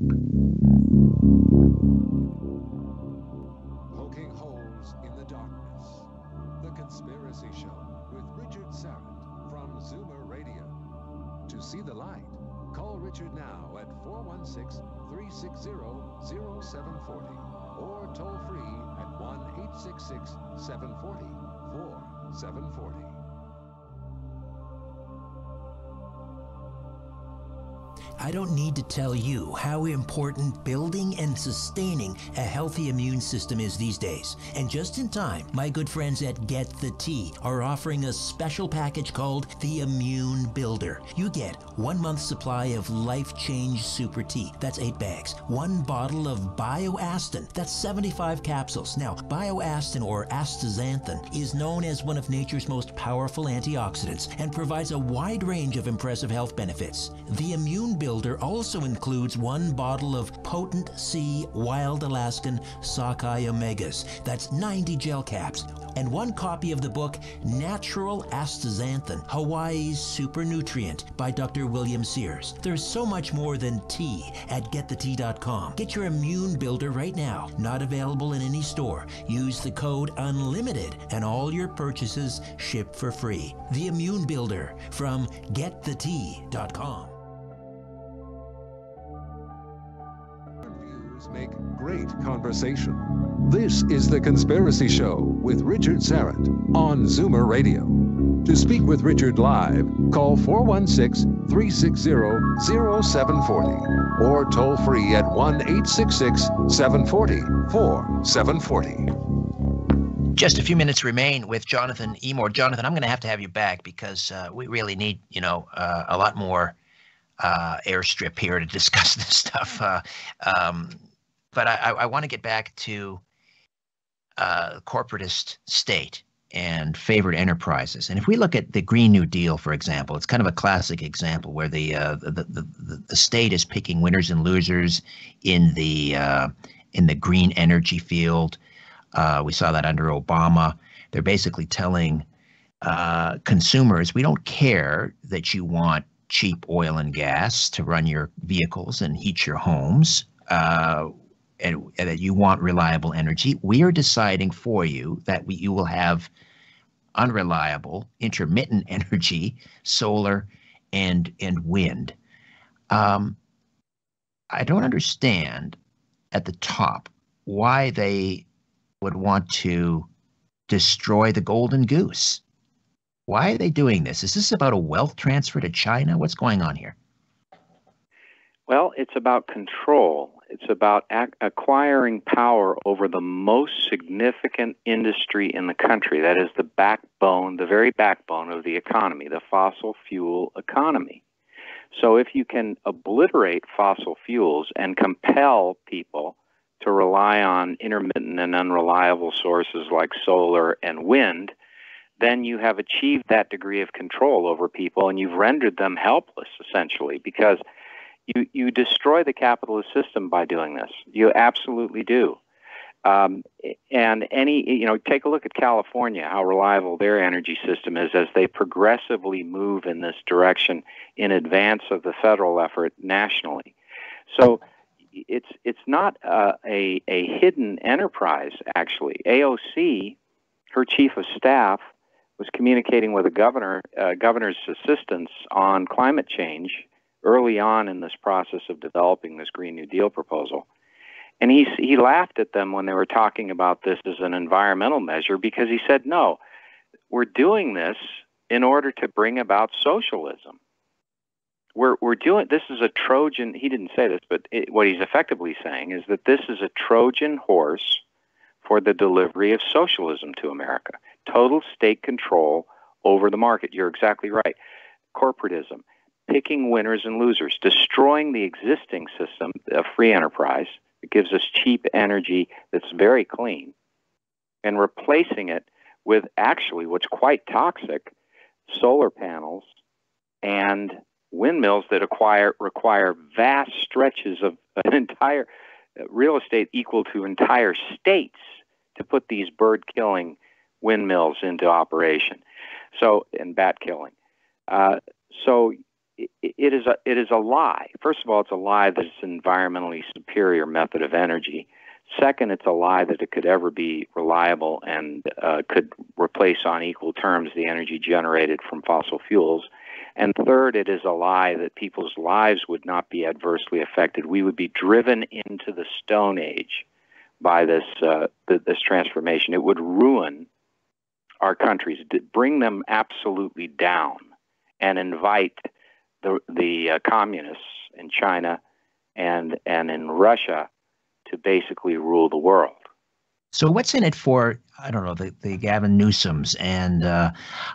Poking holes in the darkness. The Conspiracy Show with Richard Syrett from Zoomer Radio. To see the light, call Richard now at 416-360-0740 or toll free at 1-866-740-4740. I don't need to tell you how important building and sustaining a healthy immune system is these days. And just in time, my good friends at Get the Tea are offering a special package called the Immune Builder. You get 1 month's supply of Life Change Super Tea. That's 8 bags. 1 bottle of Bioastin. That's 75 capsules. Now, Bioastin, or astaxanthin, is known as one of nature's most powerful antioxidants and provides a wide range of impressive health benefits. The Immune Builder also includes 1 bottle of Potent C Wild Alaskan Sockeye Omegas. That's 90 gel caps. And 1 copy of the book Natural Astaxanthin, Hawaii's Super Nutrient by Dr. William Sears. There's so much more than tea at getthetea.com. Get your Immune Builder right now. Not available in any store. Use the code UNLIMITED and all your purchases ship for free. The Immune Builder from getthetea.com. Make great conversation. This is The Conspiracy Show with Richard Syrett on Zoomer Radio. To speak with Richard live, call 416-360-0740 or toll free at 1-866-740-4740. Just a few minutes remain with Jonathan Emord. Jonathan, I'm going to have you back because we really need, a lot more airstrip here to discuss this stuff. But I want to get back to corporatist state and favored enterprises. And if we look at the Green New Deal, for example, it's kind of a classic example where the state is picking winners and losers in the green energy field. We saw that under Obama. They're basically telling consumers, we don't care that you want cheap oil and gas to run your vehicles and heat your homes, and that you want reliable energy. We are deciding for you that you will have unreliable, intermittent energy, solar and wind. I don't understand at the top why they would want to destroy the golden goose. Why are they doing this? Is this about a wealth transfer to China? What's going on here? Well, it's about control. It's about acquiring power over the most significant industry in the country. That is the backbone, the very backbone of the economy, the fossil fuel economy. So if you can obliterate fossil fuels and compel people to rely on intermittent and unreliable sources like solar and wind, then you have achieved that degree of control over people, and you've rendered them helpless, essentially, because you destroy the capitalist system by doing this. You absolutely do. And take a look at California, how reliable their energy system is as they progressively move in this direction in advance of the federal effort nationally. So it's not a hidden enterprise, actually. AOC, her chief of staff, was communicating with a governor's assistants on climate change early on in this process of developing this Green New Deal proposal. And he laughed at them when they were talking about this as an environmental measure, because he said, no, we're doing this in order to bring about socialism. We're doing this is a Trojan. He didn't say this, but what he's effectively saying is that this is a Trojan horse for the delivery of socialism to America. Total state control over the market. You're exactly right. Corporatism, picking winners and losers, destroying the existing system of free enterprise. It gives us cheap energy that's very clean, and replacing it with actually what's quite toxic, solar panels and windmills that require vast stretches of an entire real estate equal to entire states to put these bird-killing windmills into operation. So, and bat killing. So it is a lie. First of all, it's a lie that it's an environmentally superior method of energy. Second, it's a lie that it could ever be reliable and could replace on equal terms the energy generated from fossil fuels. And third, it is a lie that people's lives would not be adversely affected. We would be driven into the Stone Age by this transformation. It would ruin our countries, bring them absolutely down, and invite the communists in China and in Russia to basically rule the world. So what's in it for, I don't know, the Gavin Newsoms and the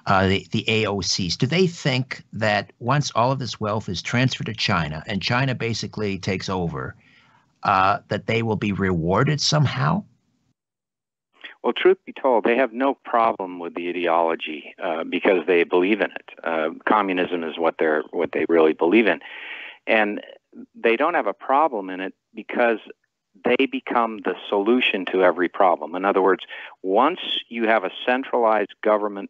AOCs? Do they think that once all of this wealth is transferred to China and China basically takes over, that they will be rewarded somehow? Well, truth be told, they have no problem with the ideology because they believe in it. Communism is what they really believe in. And they don't have a problem in it because they become the solution to every problem. In other words, once you have a centralized government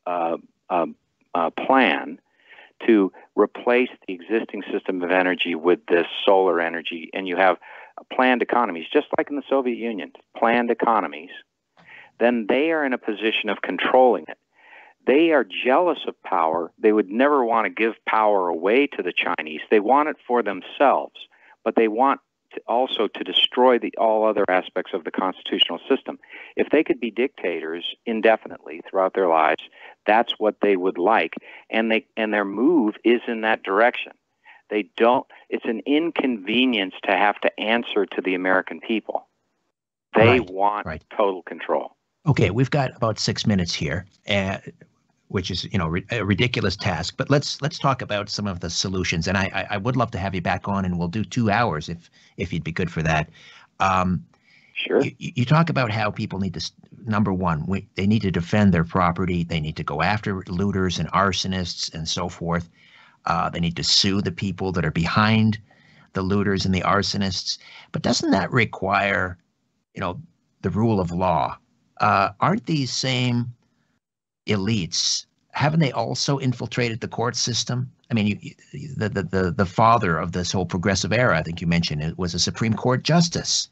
plan to replace the existing system of energy with this solar energy, and you have planned economies, just like in the Soviet Union, planned economies, then they are in a position of controlling it. They are jealous of power. They would never want to give power away to the Chinese. They want it for themselves, but they want also to destroy all other aspects of the constitutional system. If they could be dictators indefinitely throughout their lives, that's what they would like, and their move is in that direction. They don't. It's an inconvenience to have to answer to the American people. They want total control. Okay, we've got about 6 minutes here, which is, a ridiculous task. But let's talk about some of the solutions. And I would love to have you back on, and we'll do 2 hours if you'd be good for that. Sure. You talk about how people need to, number one, they need to defend their property. They need to go after looters and arsonists and so forth. They need to sue the people that are behind the looters and the arsonists. But doesn't that require, the rule of law? Aren't these same elites, haven't they also infiltrated the court system? I mean, the father of this whole progressive era, I think you mentioned, it was a Supreme Court justice.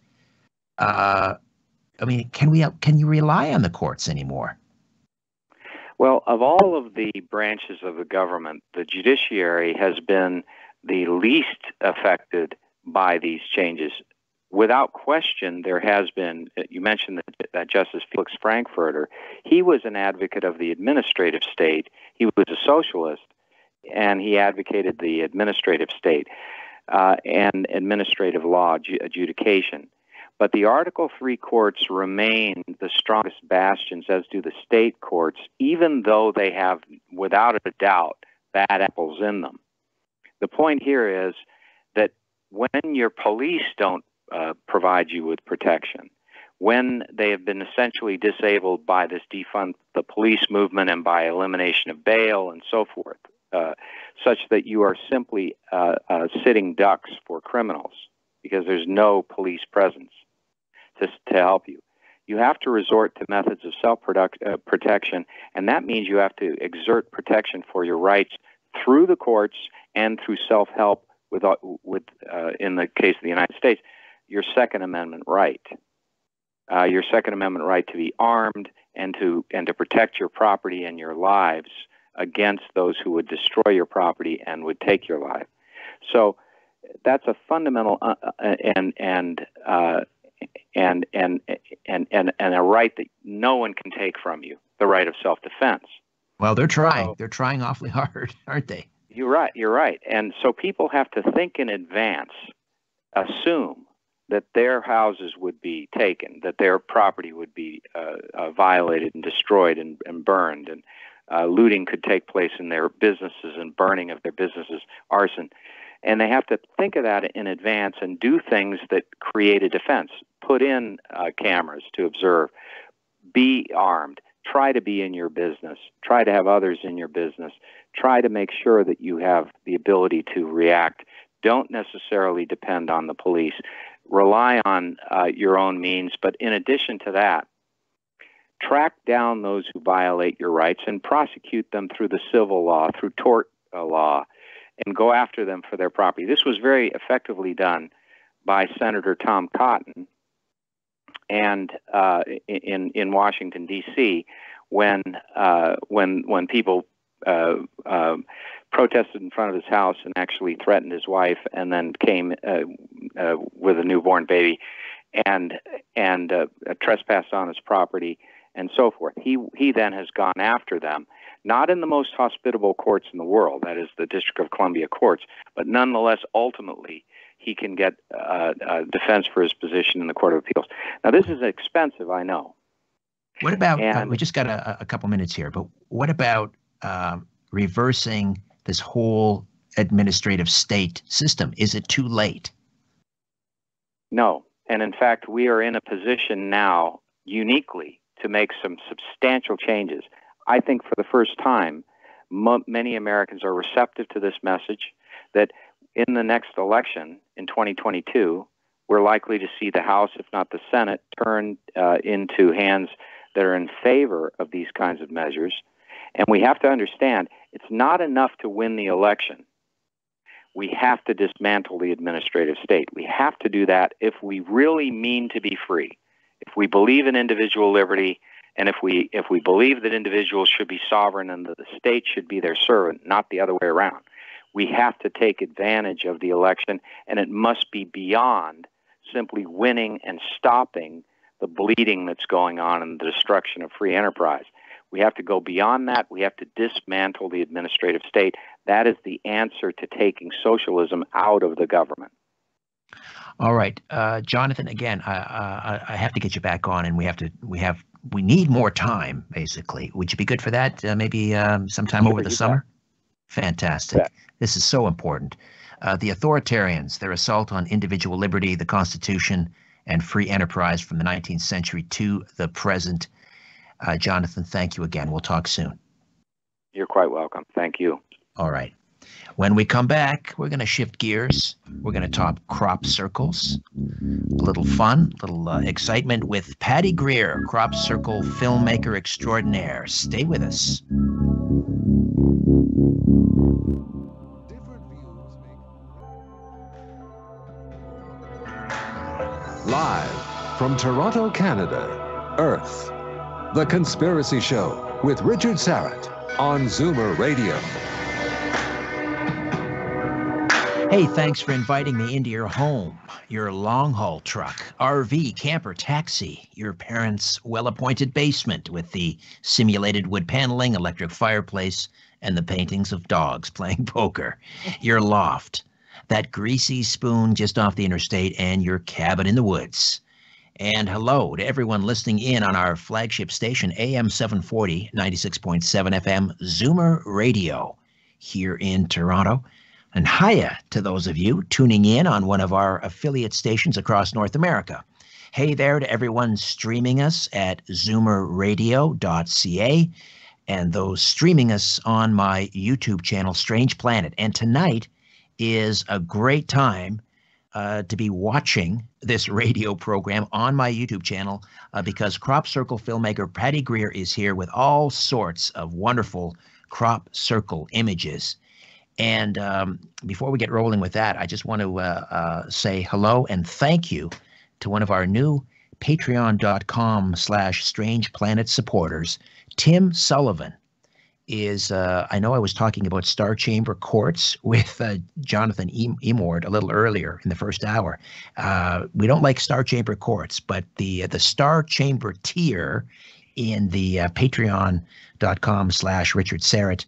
I mean, can you rely on the courts anymore? Well, of all of the branches of the government, the judiciary has been the least affected by these changes. Without question, there has been, you mentioned that Justice Felix Frankfurter, he was an advocate of the administrative state. He was a socialist, and he advocated the administrative state and administrative law adjudication. But the Article III courts remain the strongest bastions, as do the state courts, even though they have, without a doubt, bad apples in them. The point here is that when your police don't provide you with protection, when they have been essentially disabled by this defund the police movement and by elimination of bail and so forth, such that you are simply sitting ducks for criminals because there's no police presence to help you. You have to resort to methods of self-protection, and that means you have to exert protection for your rights through the courts and through self-help with in the case of the United States, your Second Amendment right. Your Second Amendment right to be armed and to protect your property and your lives against those who would destroy your property and would take your life. So that's a fundamental and a right that no one can take from you, the right of self-defense. Well, they're trying. So, they're trying awfully hard, aren't they? You're right. And so people have to think in advance, assume that their houses would be taken, that their property would be violated and destroyed and burned, and looting could take place in their businesses and burning of their businesses, arson. And they have to think of that in advance and do things that create a defense. Put in cameras to observe. Be armed. Try to be in your business. Try to have others in your business. Try to make sure that you have the ability to react. Don't necessarily depend on the police. Rely on your own means. But in addition to that, track down those who violate your rights and prosecute them through the civil law, through tort law, and go after them for their property. This was very effectively done by Senator Tom Cotton and in Washington, D.C., when people protested in front of his house and actually threatened his wife, and then came with a newborn baby and trespassed on his property and so forth. He then has gone after them, not in the most hospitable courts in the world, that is the District of Columbia courts, but nonetheless, ultimately, he can get defense for his position in the Court of Appeals. Now, this is expensive, I know. What about, we just got a couple minutes here, but what about reversing this whole administrative state system? Is it too late? No. And in fact, we are in a position now, uniquely, to make some substantial changes. I think for the first time, many Americans are receptive to this message that in the next election in 2022, we're likely to see the House, if not the Senate, turn into hands that are in favor of these kinds of measures. And we have to understand, it's not enough to win the election. We have to dismantle the administrative state. We have to do that if we really mean to be free. If we believe in individual liberty, and if we believe that individuals should be sovereign and that the state should be their servant, not the other way around. We have to take advantage of the election, and it must be beyond simply winning and stopping the bleeding that's going on and the destruction of free enterprise. We have to go beyond that. We have to dismantle the administrative state. That is the answer to taking socialism out of the government. All right, Jonathan. Again, I have to get you back on, and we need more time. Basically, would you be good for that? Maybe sometime over the summer. Fantastic. This is so important. The Authoritarians, their assault on individual liberty, the Constitution, and free enterprise from the 19th century to the present. Jonathan, thank you again. We'll talk soon. You're quite welcome. Thank you. All right. When we come back, we're going to shift gears. We're going to talk crop circles. A little fun, a little excitement with Patty Greer, crop circle filmmaker extraordinaire. Stay with us. Live from Toronto, Canada, Earth, The Conspiracy Show with Richard Syrett on Zoomer Radio. Hey, thanks for inviting me into your home, your long-haul truck, RV, camper, taxi, your parents' well-appointed basement with the simulated wood paneling, electric fireplace, and the paintings of dogs playing poker, your loft, that greasy spoon just off the interstate, and your cabin in the woods. And hello to everyone listening in on our flagship station, AM 740, 96.7 FM, Zoomer Radio, here in Toronto. And hiya to those of you tuning in on one of our affiliate stations across North America. Hey there to everyone streaming us at zoomerradio.ca and those streaming us on my YouTube channel, Strange Planet. And tonight is a great time to be watching this radio program on my YouTube channel because crop circle filmmaker Patty Greer is here with all sorts of wonderful crop circle images. And before we get rolling with that, I just want to say hello and thank you to one of our new patreon.com/Strange Planet supporters. Tim Sullivan is, I know I was talking about Star Chamber Quartz with Jonathan Emord a little earlier in the first hour. We don't like Star Chamber Quartz, but the Star Chamber tier in the patreon.com/Richard Syrett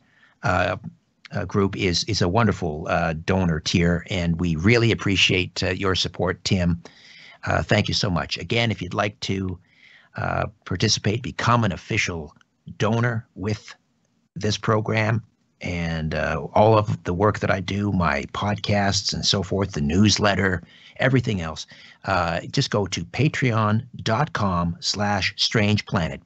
group is a wonderful donor tier, and we really appreciate your support, Tim. Thank you so much. Again, if you'd like to participate, become an official donor with this program and all of the work that I do, my podcasts and so forth, the newsletter, everything else, just go to patreon.com/Strange Planet,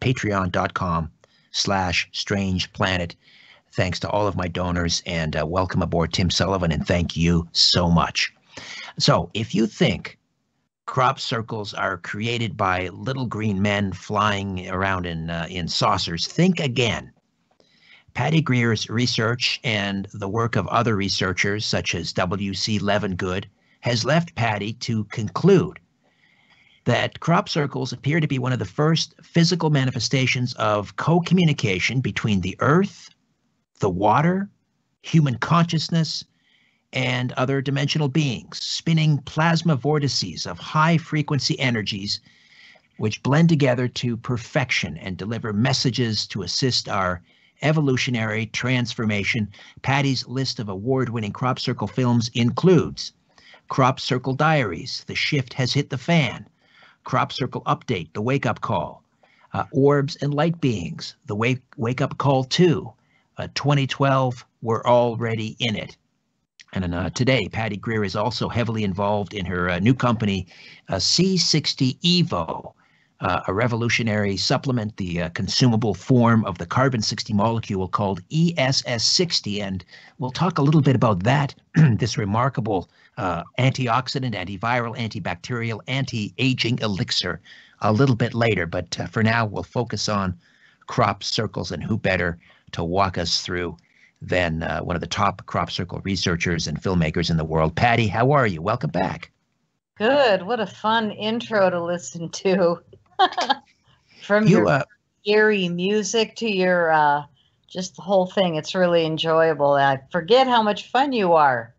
patreon.com/Strange Planet. Thanks to all of my donors, and welcome aboard, Tim Sullivan, and thank you so much. So if you think crop circles are created by little green men flying around in saucers, think again. Patty Greer's research and the work of other researchers, such as W.C. Levengood, has left Patty to conclude that crop circles appear to be one of the first physical manifestations of co-communication between the earth, the water, human consciousness, and other dimensional beings, spinning plasma vortices of high-frequency energies which blend together to perfection and deliver messages to assist our evolutionary transformation. Patty's list of award-winning crop circle films includes Crop Circle Diaries, The Shift Has Hit the Fan, Crop Circle Update, The Wake-Up Call, Orbs and Light Beings, The Wake-Up Call 2, 2012, We're Already in It. And today, Patty Greer is also heavily involved in her new company, C60 Evo, a revolutionary supplement, the consumable form of the carbon-60 molecule called ESS60. And we'll talk a little bit about that, this remarkable antioxidant, antiviral, antibacterial, anti-aging elixir a little bit later. But for now, we'll focus on crop circles, and who better to walk us through than one of the top crop circle researchers and filmmakers in the world. Patty, how are you? Welcome back. Good. What a fun intro to listen to. From your eerie music to your just the whole thing. It's really enjoyable. I forget how much fun you are.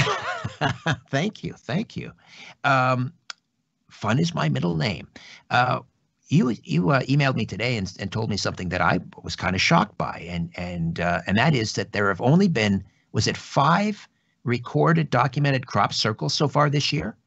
Thank you. Thank you. Fun is my middle name. You emailed me today and told me something that I was kind of shocked by, and that is that there have only been, was it 5 recorded, documented crop circles so far this year?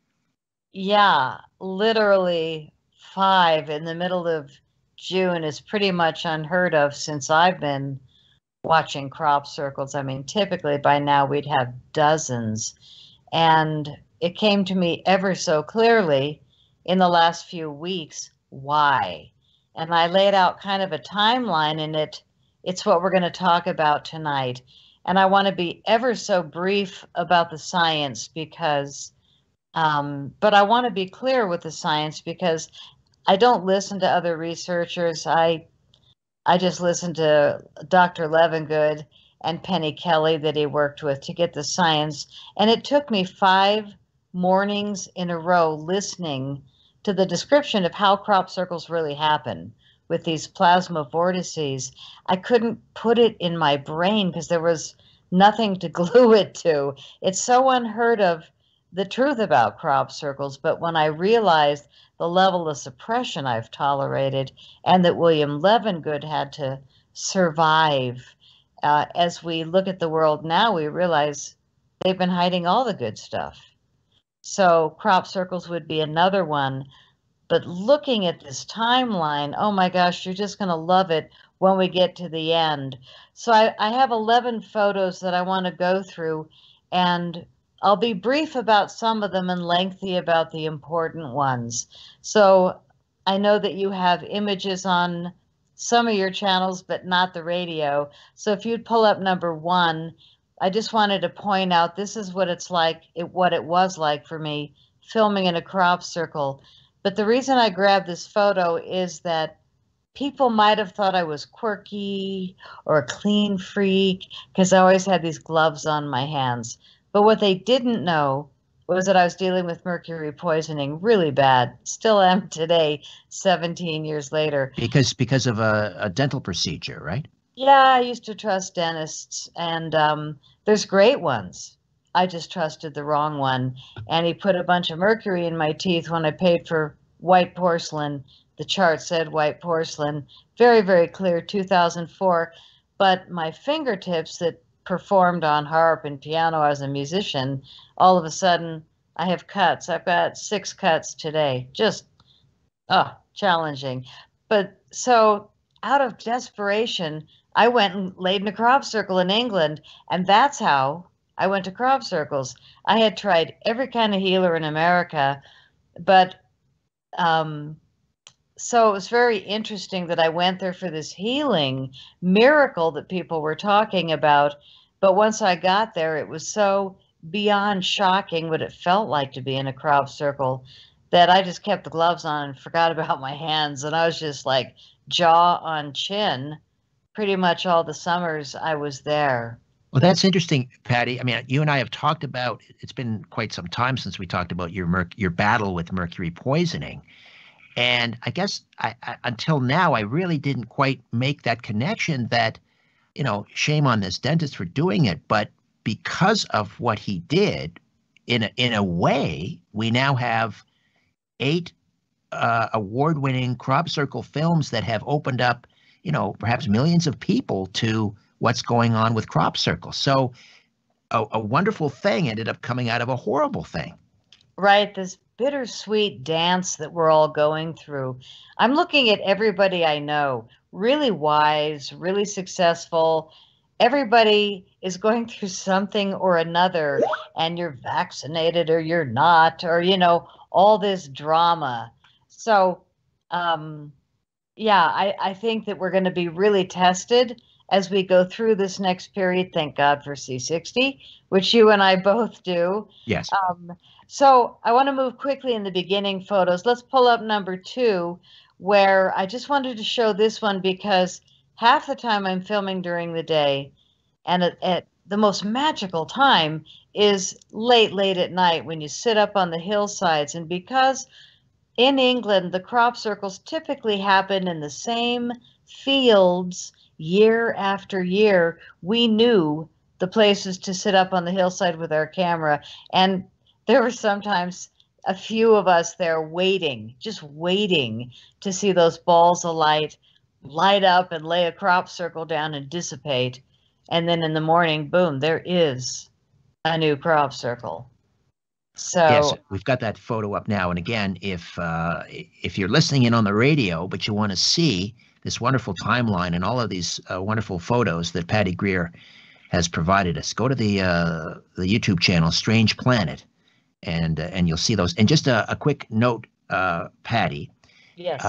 Yeah, literally 5 in the middle of June is pretty much unheard of since I've been watching crop circles. I mean, typically by now we'd have dozens. And it came to me ever so clearly in the last few weeks why. And I laid out kind of a timeline in it. It's what we're going to talk about tonight. And I want to be ever so brief about the science because, but I want to be clear with the science because I don't listen to other researchers. I just listen to Dr. Levengood and Penny Kelly that he worked with to get the science. And it took me 5 mornings in a row listening to the description of how crop circles really happen with these plasma vortices. I couldn't put it in my brain because there was nothing to glue it to. It's so unheard of, the truth about crop circles. But when I realized the level of suppression I've tolerated and that William Levengood had to survive, as we look at the world now, we realize they've been hiding all the good stuff. So crop circles would be another one. But looking at this timeline, oh my gosh, you're just going to love it when we get to the end. So I have 11 photos that I want to go through, and I'll be brief about some of them and lengthy about the important ones. So I know that you have images on some of your channels, but not the radio. So if you'd pull up number 1, I just wanted to point out this is what it's like, what it was like for me filming in a crop circle. But the reason I grabbed this photo is that people might have thought I was quirky or a clean freak because I always had these gloves on my hands. But what they didn't know was that I was dealing with mercury poisoning really bad. Still am today, 17 years later. Because of a dental procedure, right? Yeah, I used to trust dentists, and there's great ones. I just trusted the wrong one. And he put a bunch of mercury in my teeth when I paid for white porcelain. The chart said white porcelain. Very, very clear, 2004. But my fingertips that performed on harp and piano as a musician, all of a sudden I have cuts. I've got 6 cuts today. Just challenging. But so out of desperation, I went and laid in a crop circle in England, and that's how I went to crop circles. I had tried every kind of healer in America, but so it was very interesting that I went there for this healing miracle that people were talking about. But once I got there, it was so beyond shocking what it felt like to be in a crop circle that I just kept the gloves on and forgot about my hands. And I was just like jaw on chin pretty much all the summers I was there. Well, that's interesting, Patty. I mean, you and I have talked about, it's been quite some time since we talked about your battle with mercury poisoning. And I guess until now, I really didn't quite make that connection that, shame on this dentist for doing it. But because of what he did, in a way, we now have 8 award-winning crop circle films that have opened up, perhaps millions of people to what's going on with crop circles. So a wonderful thing ended up coming out of a horrible thing. Right, this bittersweet dance that we're all going through. I'm looking at everybody I know, really wise, really successful. Everybody is going through something or another, and you're vaccinated or you're not, or, all this drama. So, I think that we're going to be really tested as we go through this next period. Thank God for C60, which you and I both do. Yes. So I want to move quickly in the beginning photos. Let's pull up number 2, where I just wanted to show this one because half the time I'm filming during the day, and at the most magical time is late at night when you sit up on the hillsides. And because in England, the crop circles typically happen in the same fields year after year, we knew the places to sit up on the hillside with our camera. And there were sometimes a few of us there waiting, just waiting to see those balls of light up and lay a crop circle down and dissipate. And then in the morning, boom, there is a new crop circle. So yes, we've got that photo up now. And again, if you're listening in on the radio, but you want to see this wonderful timeline and all of these wonderful photos that Patty Greer has provided us, go to the YouTube channel Strange Planet, and you'll see those. And just a quick note, Patty. yes,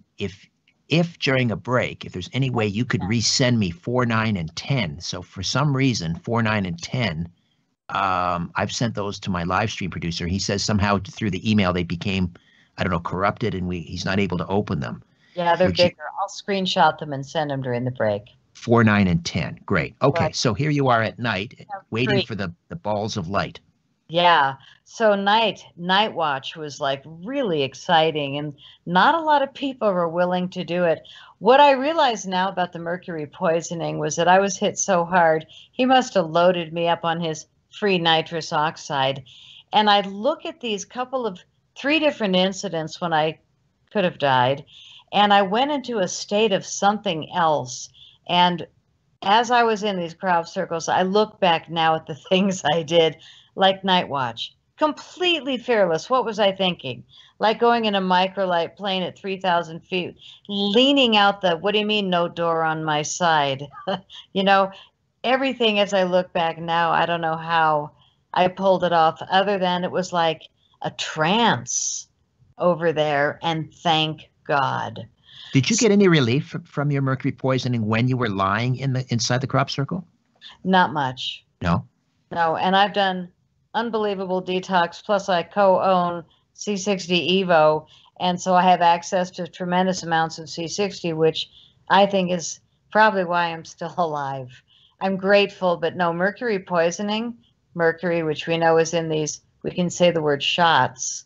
If during a break, if there's any way you could resend me 4, 9, and 10. So for some reason, 4, 9, and 10. I've sent those to my live stream producer. He says somehow through the email they became, I don't know, corrupted, and he's not able to open them. yeah, they're bigger. I'll screenshot them and send them during the break. 4, 9, and 10. Great. Okay, Right. so here you are at night, waiting Great. for the balls of light. Yeah. So night watch was like really exciting, and not a lot of people were willing to do it. What I realize now about the mercury poisoning was that I was hit so hard, he must have loaded me up on his free nitrous oxide. And I look at these 3 different incidents when I could have died, and I went into a state of something else. And as I was in these crop circles, I look back now at the things I did, like night watch, completely fearless. What was I thinking? Like going in a microlight plane at 3,000 feet, leaning out what do you mean no door on my side? You know, everything as I look back now, I don't know how I pulled it off, other than it was like a trance over there, and thank God. Did you get any relief from your mercury poisoning when you were lying inside the crop circle? Not much. No? No, and I've done unbelievable detox, plus I co-own C60 Evo, and so I have access to tremendous amounts of C60, which I think is probably why I'm still alive. I'm grateful, but no, mercury poisoning, mercury, which we know is in these, we can say the word shots,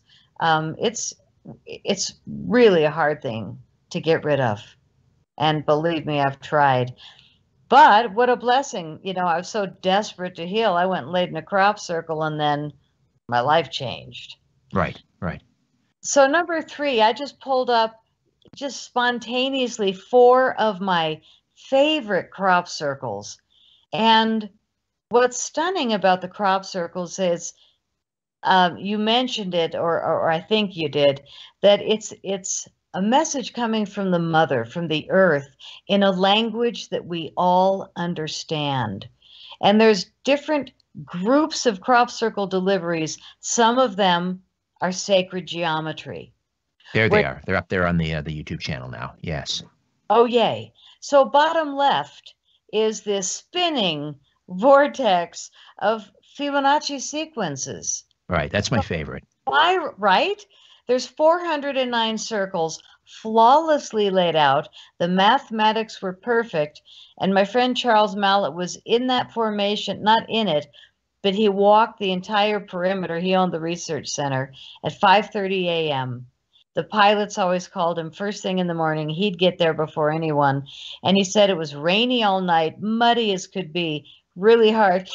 it's really a hard thing to get rid of. And believe me, I've tried. But what a blessing. You know, I was so desperate to heal. I went and laid in a crop circle, and then my life changed. Right, right. So number 3, I just pulled up just spontaneously 4 of my favorite crop circles. And what's stunning about the crop circles is, you mentioned it, or I think you did, that it's a message coming from the mother, from the earth, in a language that we all understand. And there's different groups of crop circle deliveries. Some of them are sacred geometry. There they are. They're up there on the YouTube channel now. Yes. Oh, yay. So bottom left is this spinning vortex of Fibonacci sequences. Right. That's my favorite. Why, right? There's 409 circles flawlessly laid out. The mathematics were perfect. And my friend Charles Mallet was in that formation, not in it, but he walked the entire perimeter. He owned the research center at 5:30 a.m. The pilots always called him first thing in the morning. He'd get there before anyone. And he said it was rainy all night, muddy as could be, really hard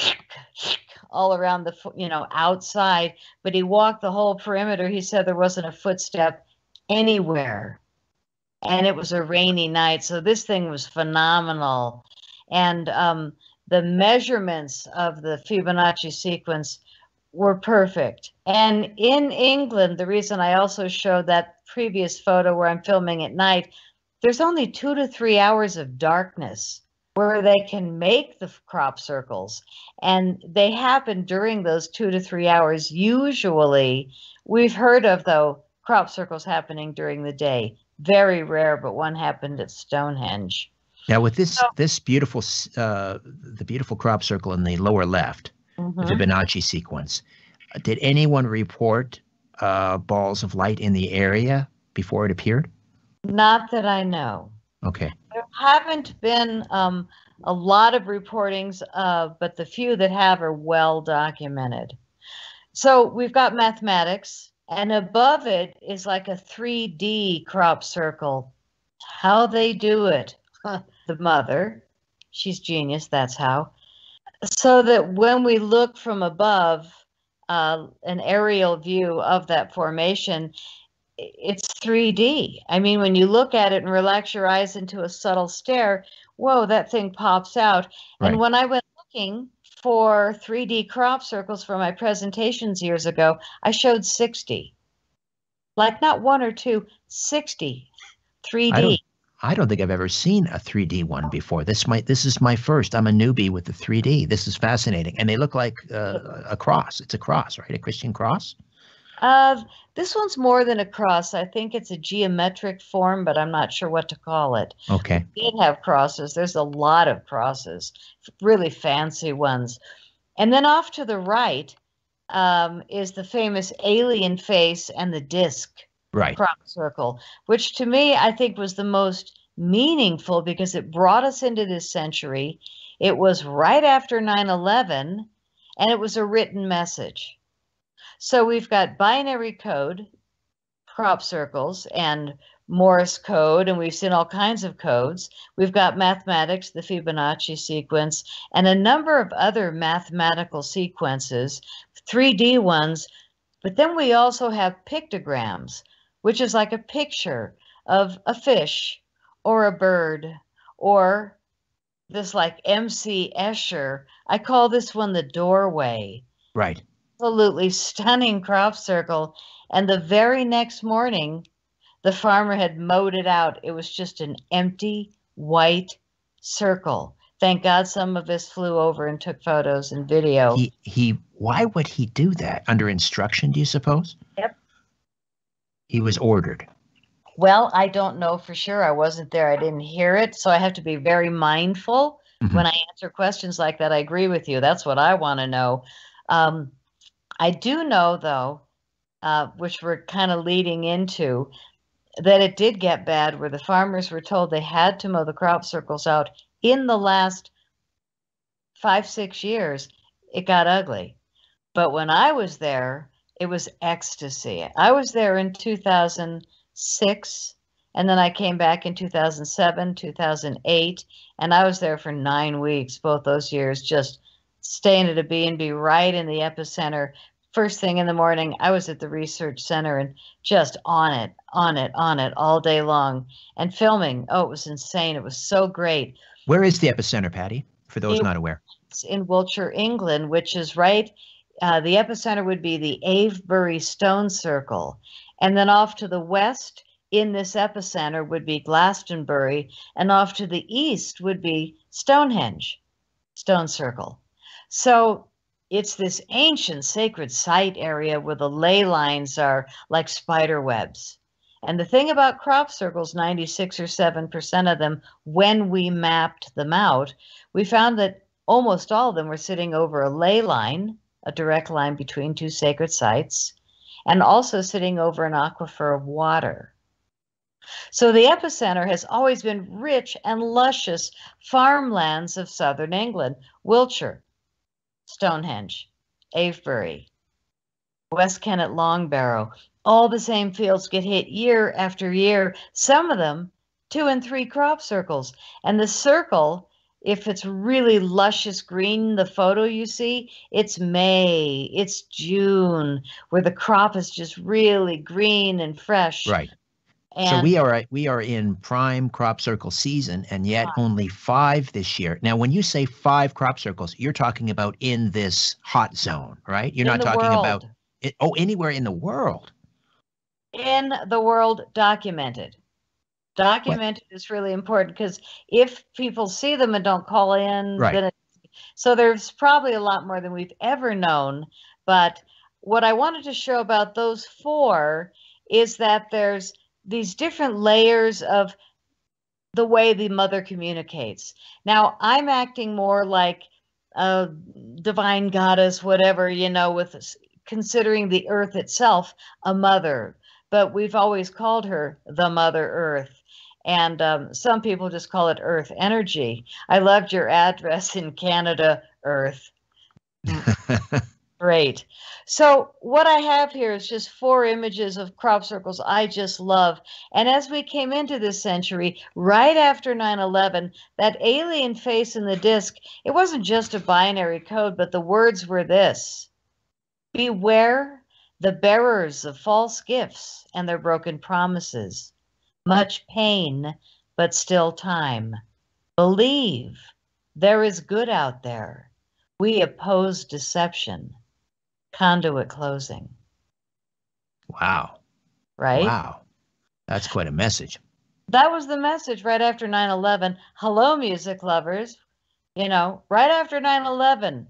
all around the, outside. But he walked the whole perimeter. He said there wasn't a footstep anywhere. And it was a rainy night. So this thing was phenomenal. And the measurements of the Fibonacci sequence were perfect. And in England, the reason I also showed that previous photo where I'm filming at night, there's only 2 to 3 hours of darkness where they can make the crop circles. And they happen during those 2 to 3 hours. Usually, we've heard of, though, crop circles happening during the day. Very rare, but one happened at Stonehenge. Now, with this beautiful, the beautiful crop circle in the lower left, the Fibonacci sequence, did anyone report balls of light in the area before it appeared? Not that I know. Okay. There haven't been a lot of reportings, but the few that have are well documented. So we've got mathematics, and above it is like a 3D crop circle. How they do it. the mother. She's genius, that's how. So that when we look from above, an aerial view of that formation, it's 3D. I mean, when you look at it and relax your eyes into a subtle stare, whoa, that thing pops out. Right. And when I went looking for 3D crop circles for my presentations years ago, I showed 60. Like not one or two, 60 3D. I don't think I've ever seen a 3D one before. This is my first. I'm a newbie with the 3D. This is fascinating. And they look like a cross. It's a cross, right? A Christian cross? This one's more than a cross. I think it's a geometric form, but I'm not sure what to call it. Okay. We did have crosses. There's a lot of crosses, really fancy ones. And then off to the right is the famous alien face and the disc crop circle, which to me I think was the most meaningful because it brought us into this century. It was right after 9/11, and it was a written message. So we've got binary code, crop circles, and Morse code, and we've seen all kinds of codes. We've got mathematics, the Fibonacci sequence, and a number of other mathematical sequences, 3D ones. But then we also have pictograms, which is like a picture of a fish or a bird or this like MC Escher. I call this one the doorway. Right. Absolutely stunning crop circle. And the very next morning, the farmer had mowed it out. It was just an empty white circle. Thank God some of us flew over and took photos and video. Why would he do that? Under instruction, do you suppose? Yep. He was ordered. Well, I don't know for sure. I wasn't there. I didn't hear it. So I have to be very mindful when I answer questions like that. I agree with you. That's what I want to know. I do know, though, which we're kind of leading into, that it did get bad where the farmers were told they had to mow the crop circles out in the last 5-6 years. It got ugly. But when I was there, it was ecstasy. I was there in 2006, and then I came back in 2007, 2008, and I was there for 9 weeks, both those years, just staying at a B&B right in the epicenter. First thing in the morning, I was at the research center and just on it all day long and filming. Oh, it was insane. It was so great. Where is the epicenter, Patty, for those not aware? It's in Wiltshire, England, which is right. The epicenter would be the Avebury Stone Circle. And then off to the west in this epicenter would be Glastonbury. And off to the east would be Stonehenge Stone Circle. So it's this ancient sacred site area where the ley lines are like spider webs. And the thing about crop circles, 96 or 7% of them, when we mapped them out, we found that almost all of them were sitting over a ley line, a direct line between two sacred sites, and also sitting over an aquifer of water. So the epicenter has always been rich and luscious farmlands of southern England, Wiltshire, Stonehenge, Avebury, West Kennet, Longbarrow. All the same fields get hit year after year, some of them 2 and 3 crop circles. And the circle, if it's really luscious green, the photo you see, it's May, it's June, where the crop is just really green and fresh. Right. And so we are in prime crop circle season, and yet only 5 this year. Now, when you say 5 crop circles, you're talking about in this hot zone, right? You're not talking about it, anywhere in the world. In the world, documented. Documented is really important because if people see them and don't call in, then so there's probably a lot more than we've ever known. But what I wanted to show about those 4 is that there's these different layers of the way the mother communicates. Now, I'm acting more like a divine goddess, whatever, with considering the earth itself a mother. But we've always called her the Mother Earth. And some people just call it Earth energy. I loved your address in Canada, Earth. Great. So what I have here is just 4 images of crop circles I just love. And as we came into this century, right after 9/11, that alien face in the disc, it wasn't just a binary code, but the words were this: beware the bearers of false gifts and their broken promises. Much pain, but still time. Believe there is good out there. We oppose deception. Conduit closing. Wow. Right? Wow. That's quite a message. That was the message right after 9/11. Hello, music lovers. Right after 9/11.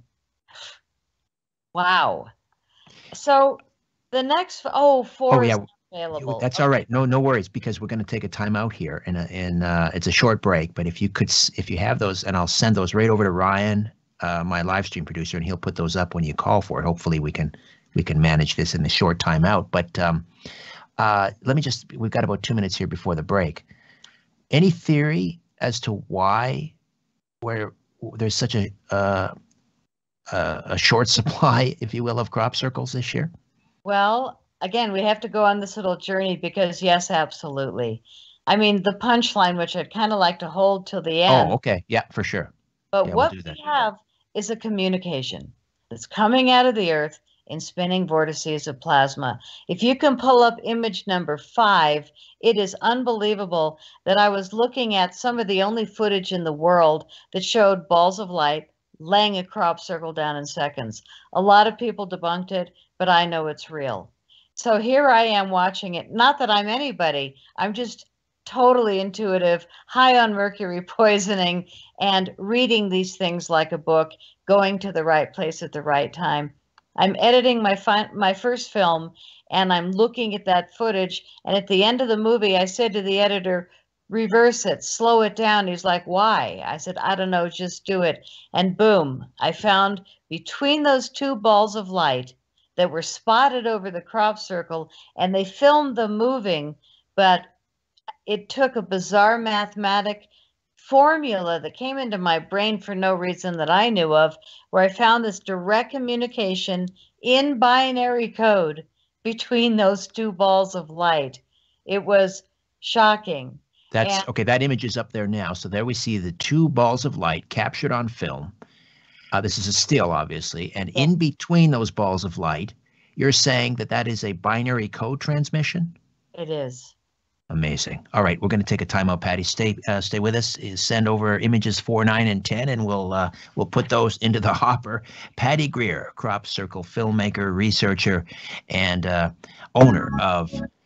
Wow. So the next, 4 is not available. That's all right. No worries, because we're going to take a time out here, and it's a short break. But if you have those, and I'll send those right over to Ryan, my live stream producer, and he'll put those up when you call for it. Hopefully we can manage this in the short time out. But we've got about 2 minutes here before the break. Any theory as to why there's such a short supply, if you will, of crop circles this year? Well, again, we have to go on this little journey because, yes, absolutely. I mean, the punchline, which I'd kind of like to hold till the end. Oh, okay. Yeah, for sure. But Yeah, what we'll do that. we have is a communication that's coming out of the Earth in spinning vortices of plasma. If you can pull up image number 5, it is unbelievable that I was looking at some of the only footage in the world that showed balls of light laying a crop circle down in seconds. A lot of people debunked it, but I know it's real. So here I am watching it. Not that I'm anybody. I'm just totally intuitive, high on mercury poisoning, and reading these things like a book, going to the right place at the right time. I'm editing my first film, and I'm looking at that footage. And at the end of the movie, I said to the editor, reverse it, slow it down. He's like, why? I said, I don't know, just do it. And boom, I found between those 2 balls of light that were spotted over the crop circle, and they filmed them moving, but it took a bizarre mathematic formula that came into my brain for no reason that I knew of, where I found this direct communication in binary code between those 2 balls of light. It was shocking. Okay. That image is up there now. So there we see the 2 balls of light captured on film. This is a still, obviously. And in between those balls of light, you're saying that is a binary code transmission? It is. Amazing. All right, we're going to take a time out, Patty. Stay with us. Send over images 4, 9, and 10, and we'll put those into the hopper. Patty Greer, crop circle filmmaker, researcher, and owner of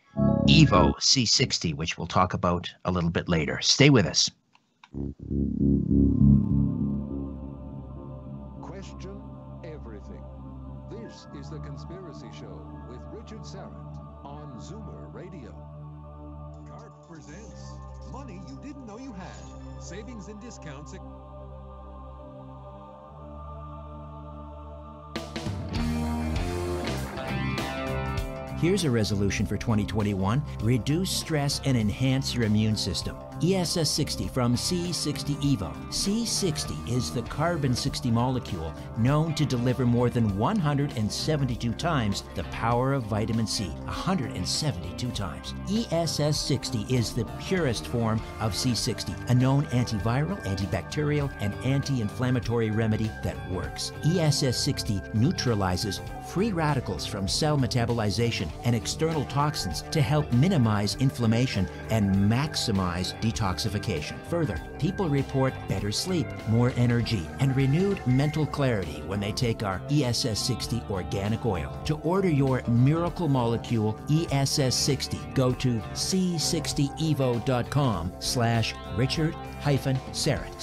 Evo C60, which we'll talk about a little bit later. Stay with us. Question everything. This is The Conspiracy Show with Richard Syrett on Zoomer Radio. CARP presents Money You Didn't Know You Had. Savings and discounts. Here's a resolution for 2021. Reduce stress and enhance your immune system. ESS 60 from C60 Evo. C60 is the carbon 60 molecule known to deliver more than 172 times the power of vitamin C. 172 times. ESS 60 is the purest form of C60, a known antiviral, antibacterial, and anti-inflammatory remedy that works. ESS 60 neutralizes free radicals from cell metabolization and external toxins to help minimize inflammation and maximize detoxification. Further, people report better sleep, more energy, and renewed mental clarity when they take our ESS 60 organic oil. To order your miracle molecule ESS 60, go to c60evo.com/Richard-Syrett.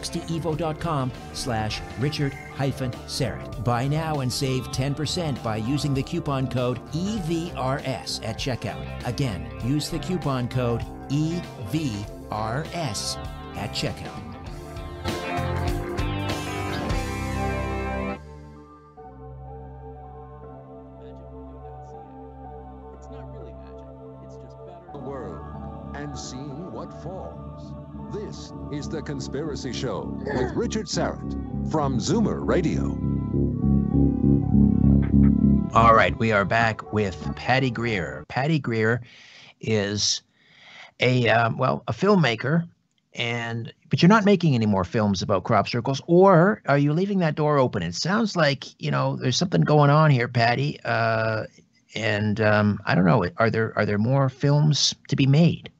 c60evo.com/Richard-Syrett. Buy now and save 10% by using the coupon code EVRS at checkout. Again, use the coupon code EVRS at checkout. It's not really magic. It's just better. The world and seeing what falls. This is The Conspiracy Show with Richard Syrett from Zoomer Radio. All right, we are back with Patty Greer. Patty Greer is a filmmaker, but you're not making any more films about crop circles, or are you leaving that door open? It sounds like there's something going on here, Patty. I don't know. Are there more films to be made?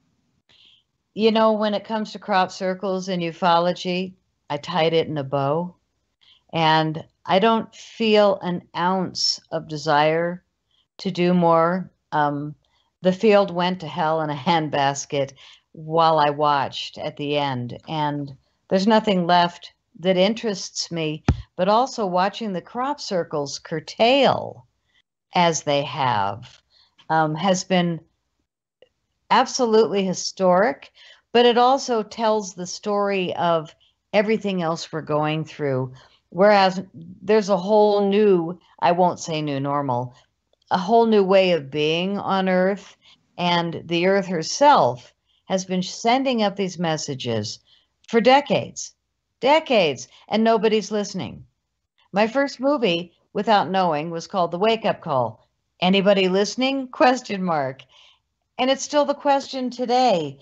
When it comes to crop circles and ufology, I tied it in a bow, and I don't feel an ounce of desire to do more. The field went to hell in a handbasket while I watched at the end, and there's nothing left that interests me, but also watching the crop circles curtail as they have has been absolutely historic, but it also tells the story of everything else we're going through. Whereas there's a whole new, I won't say new normal, a whole new way of being on Earth, and the Earth herself has been sending up these messages for decades, and nobody's listening. My first movie, without knowing, was called The Wake Up Call. Anybody listening? Question mark. And it's still the question today.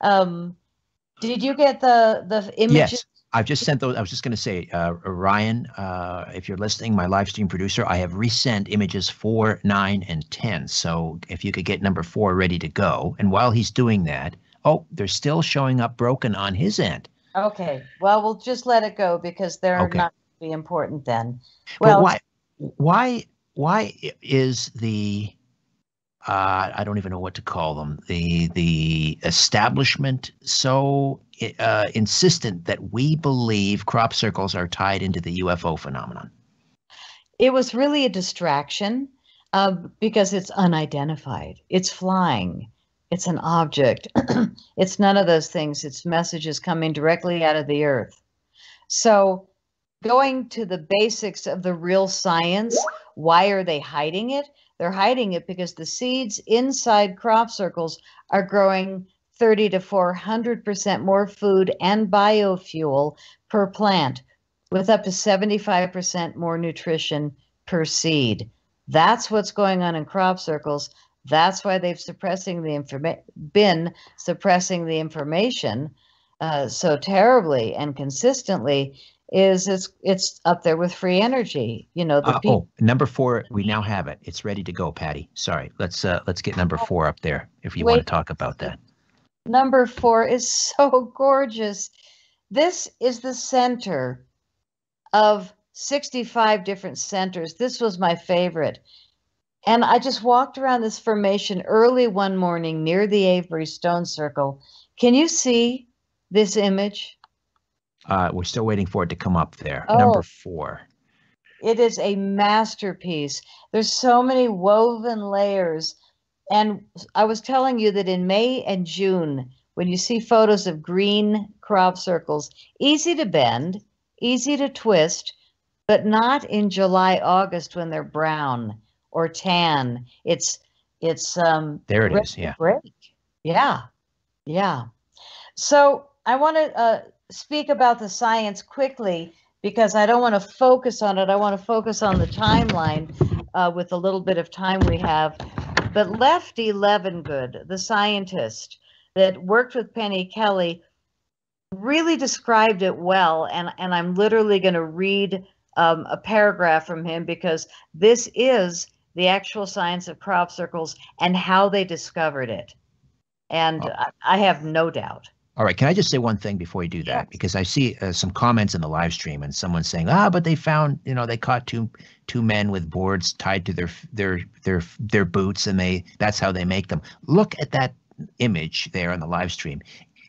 Did you get the images? Yes. I've just sent those. I was just going to say, Ryan, if you're listening, my live stream producer, I have resent images 4, 9, and 10. So if you could get number 4 ready to go. And while he's doing that, they're still showing up broken on his end. Okay. Well, we'll just let it go because they're not going to be important then. Well, but why is the I don't even know what to call them, the establishment so insistent that we believe crop circles are tied into the UFO phenomenon? It was really a distraction because it's unidentified. It's flying. It's an object. It's none of those things. It's messages coming directly out of the earth. So going to the basics of the real science, why are they hiding it? They're hiding it because the seeds inside crop circles are growing 30 to 400% more food and biofuel per plant, with up to 75% more nutrition per seed. That's what's going on in crop circles. That's why they've been suppressing the information so terribly and consistently. It's up there with free energy. Number 4, we now have it. It's ready to go, Patty. Sorry, let's get number 4 up there if you want to talk about that. Number 4 is so gorgeous. This is the center of 65 different centers. This was my favorite. And I just walked around this formation early one morning near the Avery Stone Circle. Can you see this image? We're still waiting for it to come up there. Number 4. It is a masterpiece. There's so many woven layers. And I was telling you that in May and June, when you see photos of green crop circles, easy to bend, easy to twist, but not in July, August when they're brown or tan. It's there it is. Yeah. Break. Yeah. So I want to speak about the science quickly because I don't want to focus on it. I want to focus on the timeline with the little bit of time we have. But Lefty Levengood, the scientist that worked with Penny Kelly, really described it well. And I'm literally going to read a paragraph from him because this is the actual science of crop circles and how they discovered it. And I have no doubt. All right. Can I just say one thing before you do that? Yes. Because I see some comments in the live stream and someone saying, but they found, they caught two men with boards tied to their boots and that's how they make them. Look at that image there on the live stream.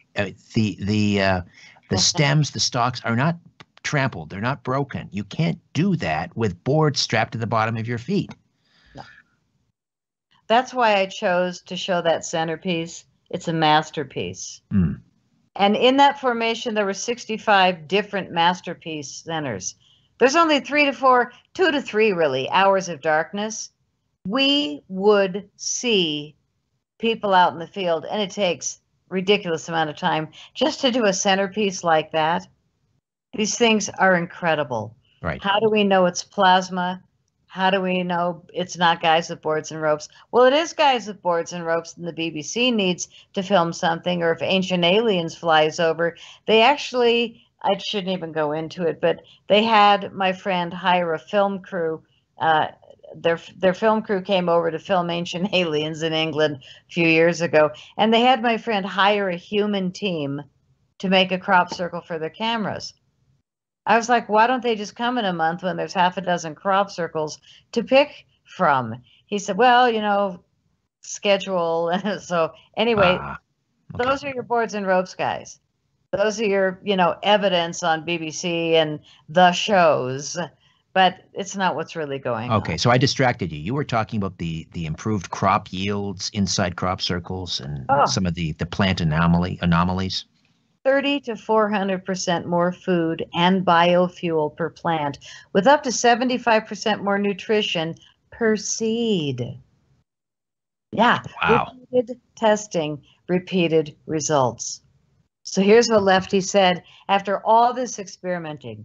The stems, the stalks are not trampled. They're not broken. You can't do that with boards strapped to the bottom of your feet. No. That's why I chose to show that centerpiece. It's a masterpiece. Mm. And in that formation, there were 65 different masterpiece centers. There's only 2 to 3 really, hours of darkness. We would see people out in the field, and it takes a ridiculous amount of time just to do a centerpiece like that. These things are incredible. Right. How do we know it's plasma? how do we know it's not Guys with Boards and Ropes? Well, it is Guys with Boards and Ropes, and the BBC needs to film something, or if Ancient Aliens flies over, they actually, I shouldn't even go into it, but they had my friend hire a film crew. Their film crew came over to film Ancient Aliens in England a few years ago, and they had my friend hire a human team to make a crop circle for their cameras. I was like, why don't they just come in a month when there's half a dozen crop circles to pick from? He said, well, schedule. So anyway, Okay. those are your boards and ropes, guys. Those are your, evidence on BBC and the shows, but it's not what's really going on. Okay, so I distracted you. You were talking about the improved crop yields inside crop circles and some of the plant anomalies. 30 to 400% more food and biofuel per plant, with up to 75% more nutrition per seed. Yeah. Wow. Repeated testing, repeated results. So here's what Lefty said after all this experimenting.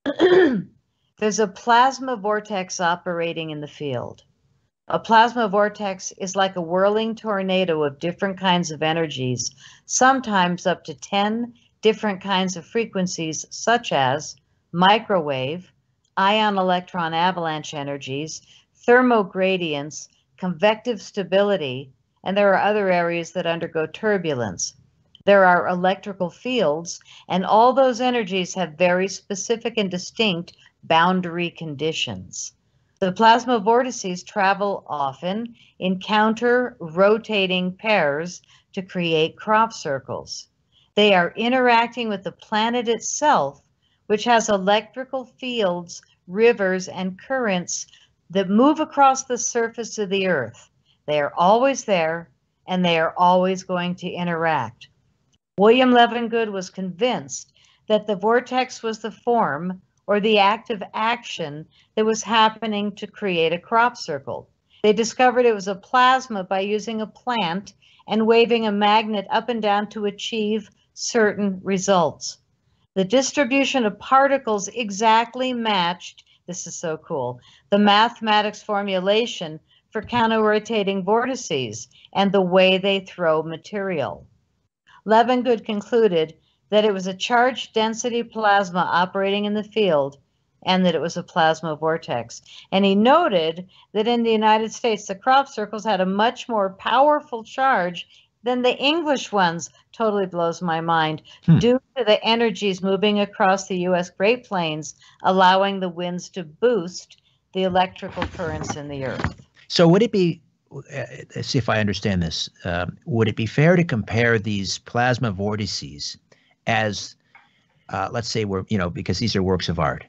There's a plasma vortex operating in the field. A plasma vortex is like a whirling tornado of different kinds of energies, sometimes up to 10 different kinds of frequencies, such as microwave, ion-electron avalanche energies, thermogradients, convective stability, and there are other areas that undergo turbulence. There are electrical fields, and all those energies have very specific and distinct boundary conditions. The plasma vortices travel often in counter-rotating pairs to create crop circles. They are interacting with the planet itself, which has electrical fields, rivers, and currents that move across the surface of the Earth. They are always there, and they are always going to interact. William Levengood was convinced that the vortex was the form or the active action that was happening to create a crop circle. They discovered it was a plasma by using a plant and waving a magnet up and down to achieve certain results. The distribution of particles exactly matched, this is so cool, the mathematics formulation for counter-rotating vortices and the way they throw material. Levengood concluded that it was a charged density plasma operating in the field and that it was a plasma vortex. And he noted that in the United States, the crop circles had a much more powerful charge than the English ones. Totally blows my mind. Due to the energies moving across the U.S. Great Plains, allowing the winds to boost the electrical currents in the earth. So would it be, let's see if I understand this, would it be fair to compare these plasma vortices as, let's say because these are works of art,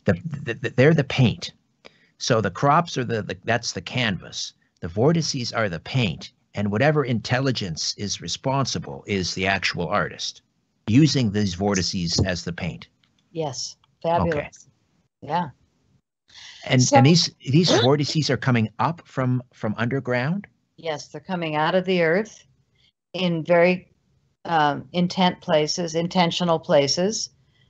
they're the paint. So the crops are that's the canvas. The vortices are the paint, and whatever intelligence is responsible is the actual artist using these vortices as the paint. Yes, fabulous. Okay. Yeah. And these vortices are coming up from underground? Yes, they're coming out of the earth in very intentional places.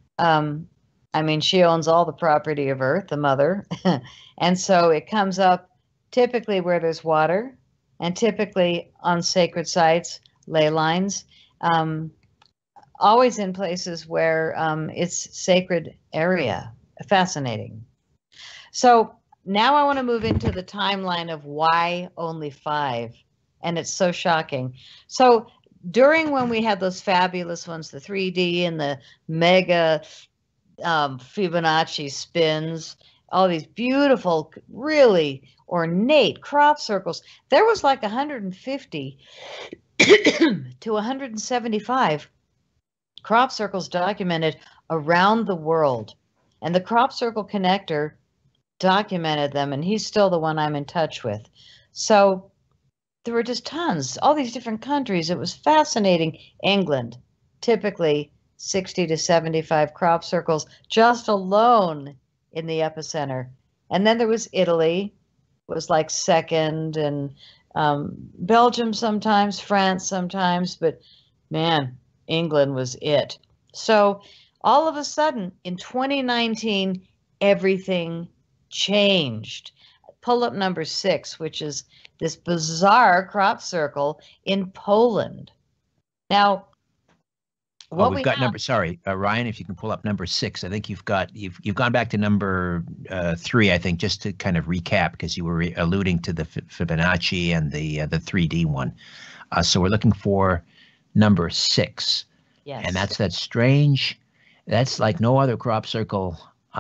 She owns all the property of Earth, the mother. And so it comes up typically where there's water and typically on sacred sites, ley lines, always in places where it's sacred area. Fascinating. So now I want to move into the timeline of why only 5. And it's so shocking. So during when we had those fabulous ones, the 3D and the mega Fibonacci spins, all these beautiful, really ornate crop circles, there was like 150 to 175 crop circles documented around the world. And the crop circle connector documented them, and he's still the one I'm in touch with. So there were just tons, all these different countries. It was fascinating. England, typically 60 to 75 crop circles just alone in the epicenter. And then there was Italy, was like second, and Belgium sometimes, France sometimes, but man, England was it. So all of a sudden in 2019, everything changed. pull up number 6, which is this bizarre crop circle in Poland. Now, what we've got number. Sorry, Ryan, if you can pull up number 6. I think you've gone back to number 3. I think, just to kind of recap, because you were alluding to the Fibonacci and the 3D one. So we're looking for number 6. Yes. And that's that strange. That's like no other crop circle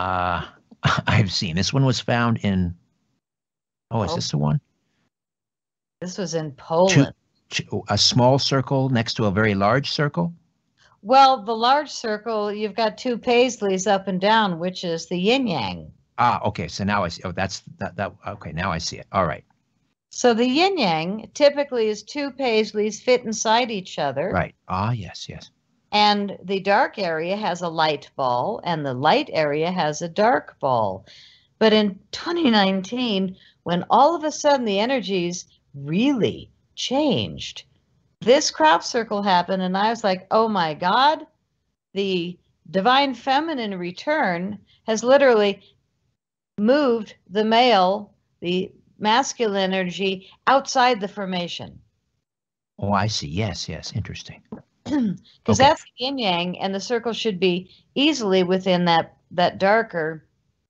I've seen. This one was found in. Oh, is this the one? This was in Poland. A small circle next to a very large circle? Well, the large circle, you've got 2 paisleys up and down, which is the yin-yang. Okay. So now I see. Oh, that's that. Okay, now I see it. All right. So the yin-yang typically is 2 paisleys fit inside each other. Right. Yes. And the dark area has a light ball, and the light area has a dark ball. But in 2019, when all of a sudden the energies really changed, this crop circle happened, and I was like, oh my God, the divine feminine return has literally moved the male, the masculine energy, outside the formation. Oh, I see. Yes. Interesting. Because that's the yin yang, and the circle should be easily within that darker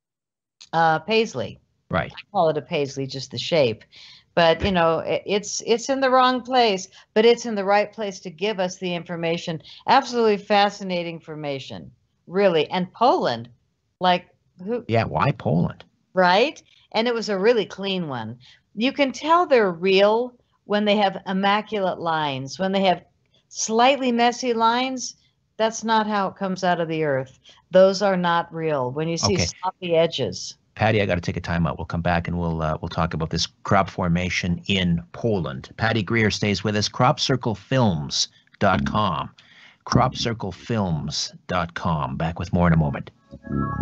paisley. Right. I call it a paisley, just the shape. But, you know, it's in the wrong place, but it's in the right place to give us the information. Absolutely fascinating information, really. And Poland, like who? Yeah, why Poland? Right? And it was a really clean one. You can tell they're real when they have immaculate lines. When they have slightly messy lines, that's not how it comes out of the earth. Those are not real. When you see sloppy edges. Patty, I got to take a time out. We'll come back and we'll talk about this crop formation in Poland. Patty Greer stays with us. CropCircleFilms.com. CropCircleFilms.com. Back with more in a moment. The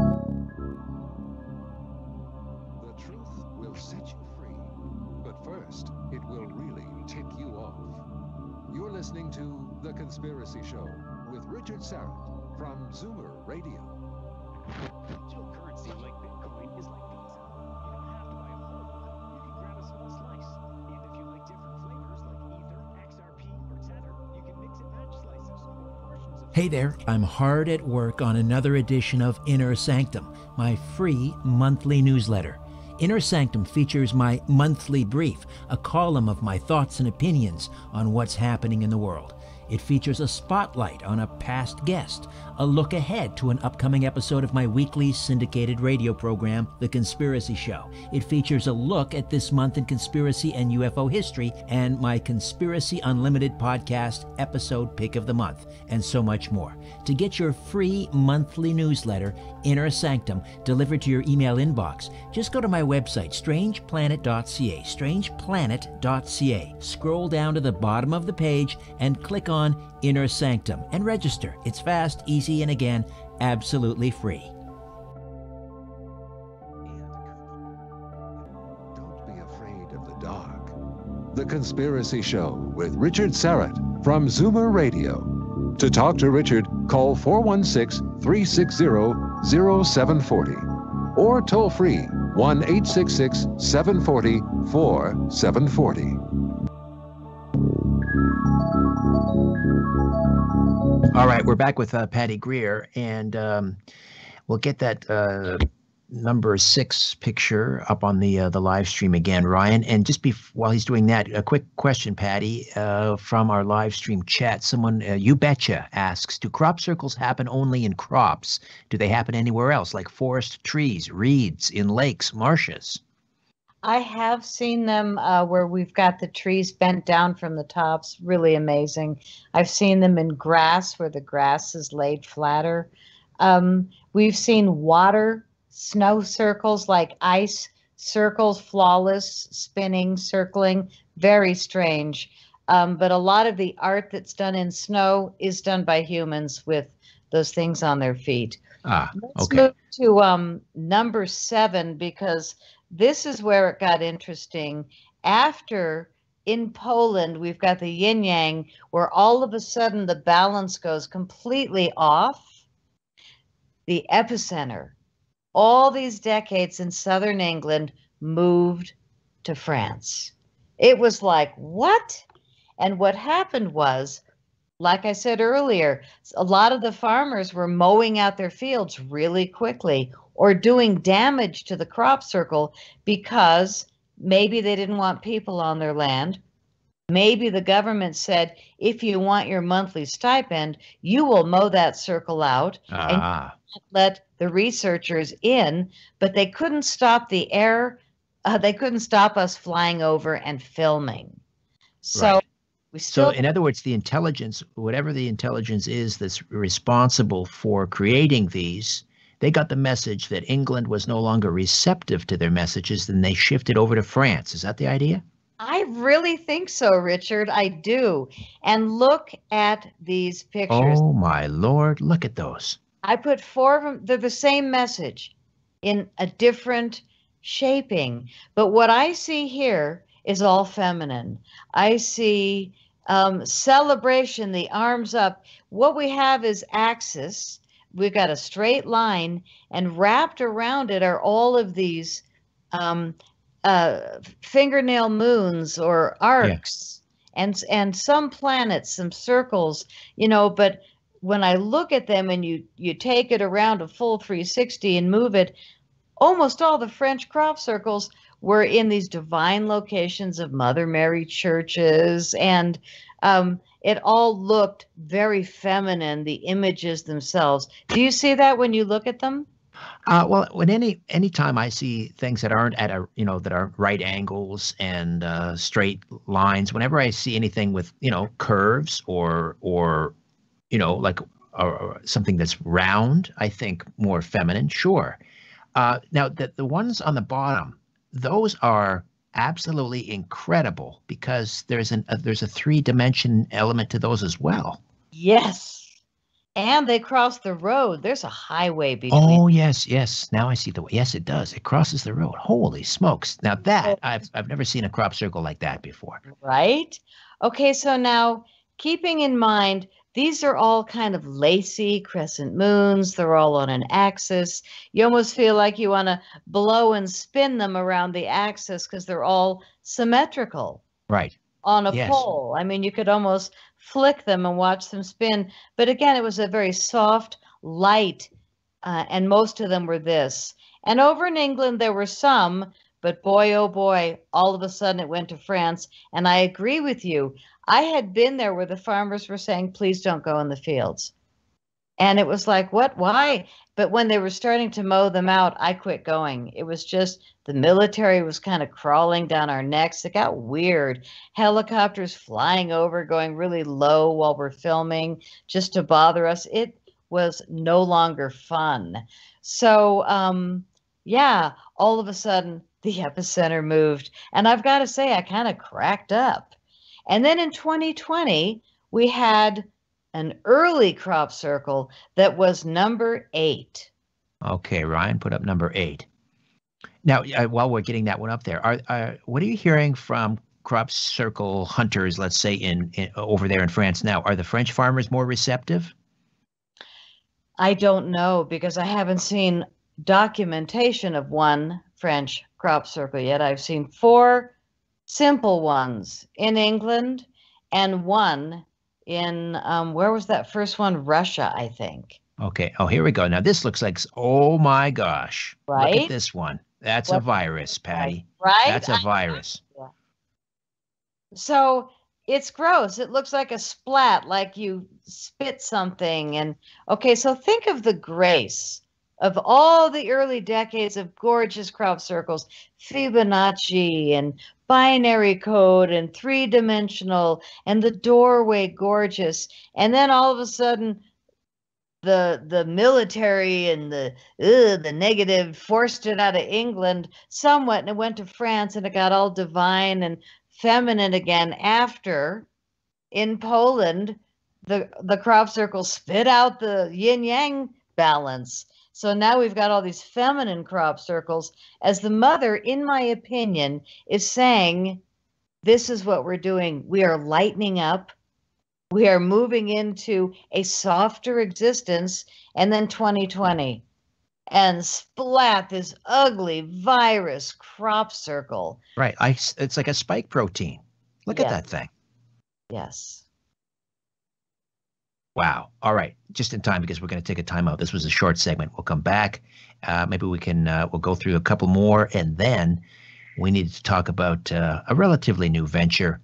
truth will set you free, but first, it will really tick you off. You're listening to The Conspiracy Show with Richard Syrett from Zoomer Radio. Digital currency like Bitcoin is like pizza. You don't have to buy a whole one. You can grab a small slice. And if you like different flavors like Ether, XRP, or Tether, you can mix and match slices or portions of... Hey there, I'm hard at work on another edition of Inner Sanctum, my free monthly newsletter. Inner Sanctum features my monthly brief, a column of my thoughts and opinions on what's happening in the world. It features a spotlight on a past guest, a look ahead to an upcoming episode of my weekly syndicated radio program, The Conspiracy Show. It features a look at this month in conspiracy and UFO history, and my Conspiracy Unlimited podcast episode pick of the month, and so much more. To get your free monthly newsletter, Inner Sanctum, delivered to your email inbox, just go to my website, strangeplanet.ca, strangeplanet.ca. Scroll down to the bottom of the page and click on Inner Sanctum and register. It's fast, easy, and again, absolutely free. Don't be afraid of the dark. The Conspiracy Show with Richard Syrett from Zoomer Radio. To talk to Richard, call 416-360-0740 or toll free 1-866-740-4740. All right, we're back with Patty Greer, and we'll get that number 6 picture up on the live stream again, Ryan. And just while he's doing that, a quick question, Patty, from our live stream chat. Someone, You Betcha, asks, do crop circles happen only in crops? Do they happen anywhere else, like forest trees, reeds, in lakes, marshes? I have seen them where we've got the trees bent down from the tops. Really amazing. I've seen them in grass where the grass is laid flatter. We've seen snow circles, like ice circles, flawless, spinning, circling. Very strange. But a lot of the art that's done in snow is done by humans with those things on their feet. Let's move to number 7, because this is where it got interesting. After, in Poland, we've got the yin-yang, where all of a sudden the balance goes completely off. The epicenter, all these decades in southern England, moved to France. It was like, what? And what happened was, like I said earlier, a lot of the farmers were mowing out their fields really quickly or doing damage to the crop circle because maybe they didn't want people on their land. Maybe the government said, if you want your monthly stipend, you will mow that circle out and let the researchers in, but they couldn't stop the air. They couldn't stop us flying over and filming. So Right. we still. So, in other words, the intelligence, whatever the intelligence is that's responsible for creating these, they got the message that England was no longer receptive to their messages, and they shifted over to France. Is that the idea? I really think so, Richard. I do. And look at these pictures. Oh, my Lord. Look at those. I put 4 of them. They're the same message in a different shaping. But what I see here is all feminine. I see celebration, the arms up. What we have is axis. We've got a straight line, and wrapped around it are all of these fingernail moons or arcs, and some planets, some circles, but when I look at them and you take it around a full 360 and move it, almost all the French crop circles were in these divine locations of Mother Mary churches, and it all looked very feminine, the images themselves. Do you see that when you look at them? Well, when anytime I see things that aren't at that are right angles and straight lines, whenever I see anything with, curves or like something that's round, I think more feminine. Sure. Now the ones on the bottom, those are absolutely incredible because there's a three-dimension element to those as well. Yes. And they cross the road. There's a highway between. Oh, yes. Now I see the way. Yes, it does. It crosses the road. Holy smokes. Now that I've never seen a crop circle like that before. Right? Okay, so now keeping in mind, these are all kind of lacy crescent moons. They're all on an axis. You almost feel like you want to blow and spin them around the axis because they're all symmetrical. Right. On a pole. I mean, you could almost flick them and watch them spin. But again, it was a very soft, light, and most of them were this. And over in England, there were some, but boy, oh boy, all of a sudden it went to France. And I agree with you. I had been there where the farmers were saying, please don't go in the fields. And it was like, what? Why? But when they were starting to mow them out, I quit going. It was just the military was kind of crawling down our necks. It got weird. Helicopters flying over, going really low while we're filming just to bother us. It was no longer fun. So, all of a sudden, the epicenter moved. And I've got to say, I kind of cracked up. And then in 2020, we had an early crop circle that was number 8. Okay, Ryan, put up number 8. Now, while we're getting that one up there, what are you hearing from crop circle hunters, let's say in over there in France now? Are the French farmers more receptive? I don't know because I haven't seen documentation of one French crop circle yet. I've seen 4 simple ones in England and one in, where was that first one? Russia, I think. Okay. Oh, here we go. Now this looks like, oh my gosh. Right? Look at this one. That's a virus, Patty. Right? That's a virus. So it's gross. It looks like a splat, like you spit something. And okay, so think of the grace of all the early decades of gorgeous crop circles, Fibonacci and binary code and 3-dimensional and the doorway gorgeous. And then all of a sudden the military and the negative forced it out of England somewhat, and it went to France and it got all divine and feminine again after in Poland the crop circle spit out the yin yang balance. So now we've got all these feminine crop circles as the mother, in my opinion, is saying, this is what we're doing. We are lightening up. We are moving into a softer existence. And then 2020. and splat this ugly virus crop circle. Right. It's like a spike protein. Look at Yes. that thing. Yes. Wow. All right. Just in time because we're going to take a time out. This was a short segment. We'll come back. Maybe we can we'll go through a couple more, and then we need to talk about a relatively new venture,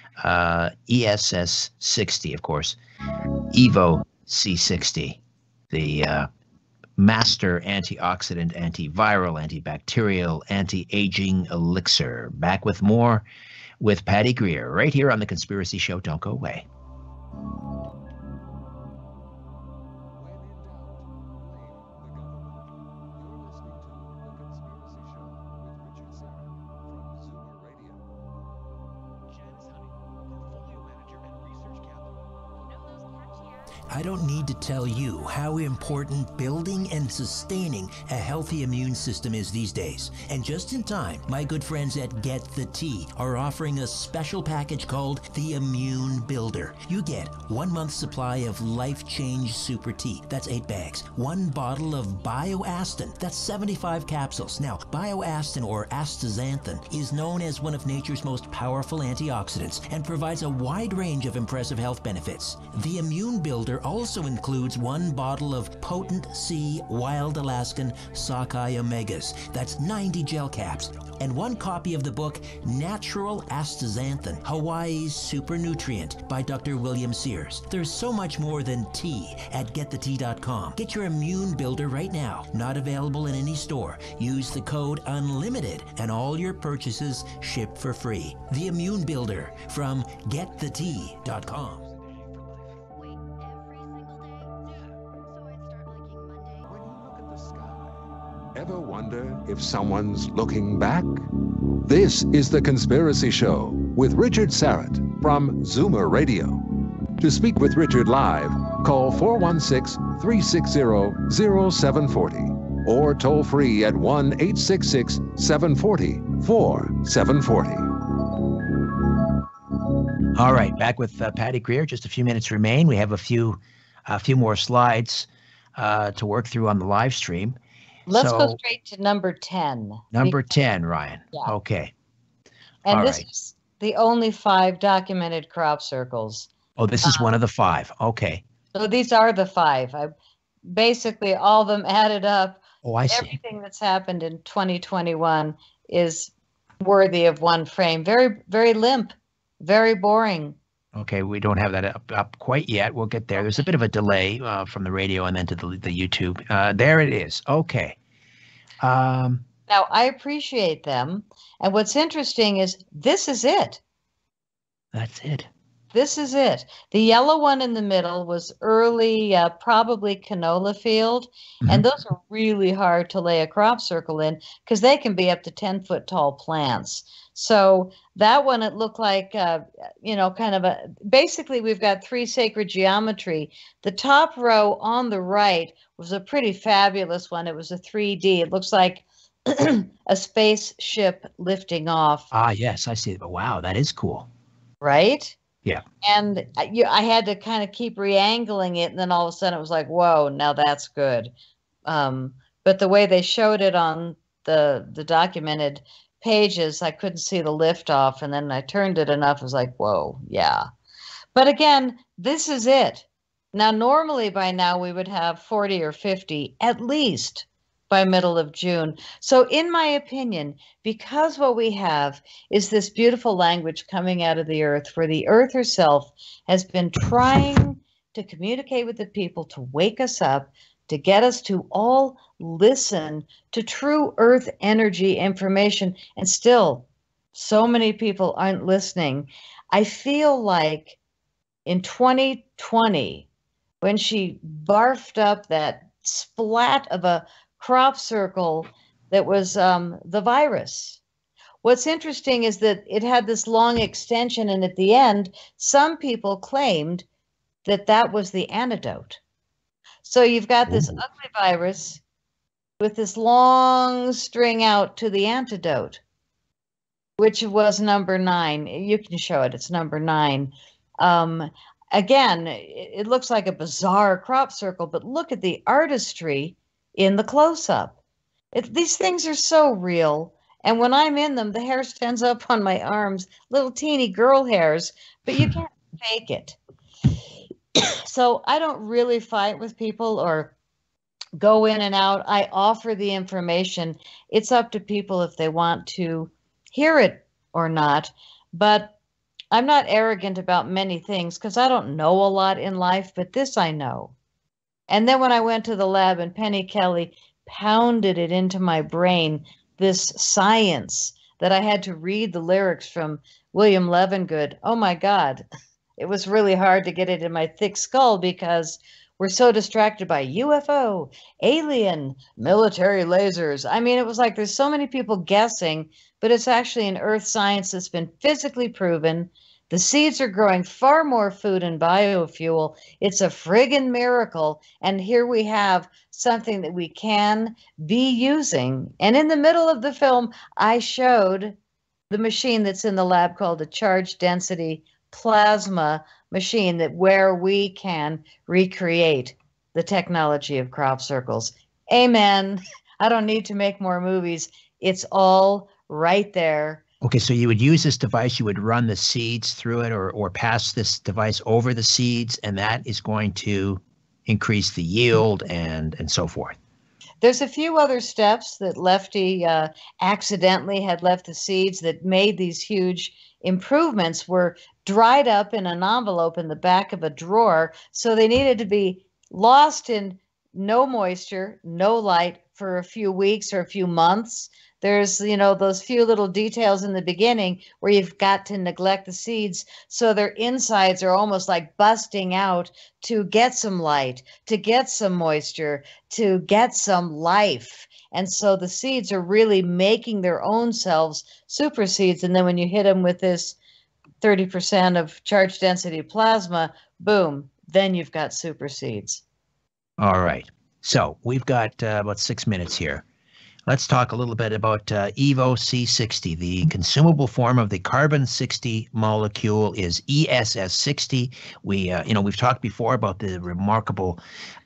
ESS 60, of course, Evo C60, the master antioxidant, antiviral, antibacterial, anti-aging elixir. Back with more with Patty Greer right here on The Conspiracy Show. Don't go away. I don't need to tell you how important building and sustaining a healthy immune system is these days. And just in time, my good friends at Get the Tea are offering a special package called the Immune Builder. You get 1 month's supply of Life Change Super Tea. That's 8 bags. 1 bottle of Bioastin. That's 75 capsules. Now, Bioastin, or astaxanthin, is known as one of nature's most powerful antioxidants and provides a wide range of impressive health benefits. The Immune Builder also includes 1 bottle of Potent C Wild Alaskan Sockeye Omegas. That's 90 gel caps. And 1 copy of the book Natural Astaxanthin, Hawaii's Super Nutrient by Dr. William Sears. There's so much more than tea at getthetea.com. Get your Immune Builder right now. Not available in any store. Use the code UNLIMITED and all your purchases ship for free. The Immune Builder from getthetea.com. Ever wonder if someone's looking back? This is The Conspiracy Show with Richard Syrett from Zoomer Radio. To speak with Richard live, call 416-360-0740 or toll free at 1-866-740-4740. All right, back with Patty Greer. Just a few minutes remain. We have a few more slides to work through on the live stream. Let's go straight to number 10. Number 10, Ryan. Yeah. Okay. And All this right. is the only 5 documented crop circles. Oh, this is one of the 5. Okay. So these are the 5. Basically, all of them added up. Oh, I see. Everything that's happened in 2021 is worthy of one frame. Very, very limp, very boring. Okay, we don't have that up quite yet. We'll get there. There's a bit of a delay from the radio and then to the YouTube. There it is. Okay. Now, I appreciate them. And what's interesting is this is it. That's it. This is it. The yellow one in the middle was early, probably canola field. Mm-hmm. And those are really hard to lay a crop circle in because they can be up to 10-foot tall plants. So that one, it looked like, kind of basically we've got 3 sacred geometry. The top row on the right was a pretty fabulous one. It was a 3D. It looks like a spaceship lifting off. Ah, yes, I see. But wow, that is cool. Right? Yeah. And I had to kind of keep re-angling it. And then all of a sudden it was like, whoa, now that's good. But the way they showed it on the documented pages, I couldn't see the lift off. And then I turned it enough. I was like, whoa, yeah. But again, this is it. Now, normally by now we would have 40 or 50 at least by middle of June. So in my opinion, because what we have is this beautiful language coming out of the earth, where the earth herself has been trying to communicate with the people, to wake us up, to get us to all listen to true earth energy information, and still so many people aren't listening. I feel like in 2020, when she barfed up that splat of a crop circle that was the virus. What's interesting is that it had this long extension, and at the end, some people claimed that that was the antidote. So you've got this ugly virus with this long string out to the antidote, which was number 9. You can show it. It's number 9. Again, it looks like a bizarre crop circle, but look at the artistry in the close-up. These things are so real. And when I'm in them, the hair stands up on my arms, little teeny girl hairs, but you can't fake it. So I don't really fight with people or go in and out. I offer the information. It's up to people if they want to hear it or not. But I'm not arrogant about many things because I don't know a lot in life, but this I know. And then when I went to the lab and Penny Kelly pounded it into my brain, this science that I had to read the lyrics from William Levengood. Oh my God, it was really hard to get it in my thick skull because we're so distracted by UFO, alien, military lasers. I mean, it was like there's so many people guessing, but it's actually an earth science that's been physically proven. The seeds are growing far more food and biofuel. It's a friggin' miracle. And here we have something that we can be using. And in the middle of the film, I showed the machine that's in the lab called a charge density plasma machine that where we can recreate the technology of crop circles. Amen. I don't need to make more movies. It's all right there. Okay, so you would use this device, you would run the seeds through it or pass this device over the seeds, and that is going to increase the yield and so forth. There's a few other steps that Lefty accidentally had left the seeds that made these huge improvements were dried up in an envelope in the back of a drawer, so they needed to be lost in no moisture, no light for a few weeks or a few months. There's, those few little details in the beginning where you've got to neglect the seeds so their insides are almost like busting out to get some light, to get some moisture, to get some life. And so the seeds are really making their own selves super seeds. And then when you hit them with this 30% of charge density plasma, boom, then you've got super seeds. All right. So we've got about 6 minutes here. Let's talk a little bit about Evo C60. The consumable form of the carbon-60 molecule is ESS60. We've talked before about the remarkable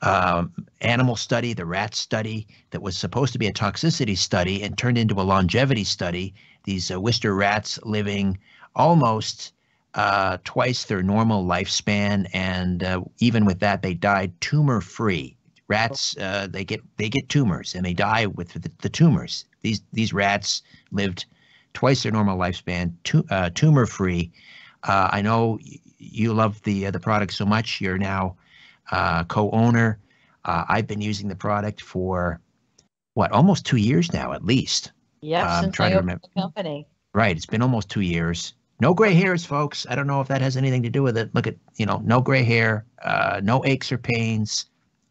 animal study, the rat study that was supposed to be a toxicity study and turned into a longevity study. These Worcester rats living almost twice their normal lifespan, and even with that, they died tumor-free. Rats, they get tumors and they die with the tumors. These rats lived twice their normal lifespan, tumor-free. I know you love the product so much. You're now co-owner. I've been using the product for almost 2 years now, at least. Yeah, since I opened the company. Right, it's been almost 2 years. No gray hairs, folks. I don't know if that has anything to do with it. Look at no gray hair, no aches or pains.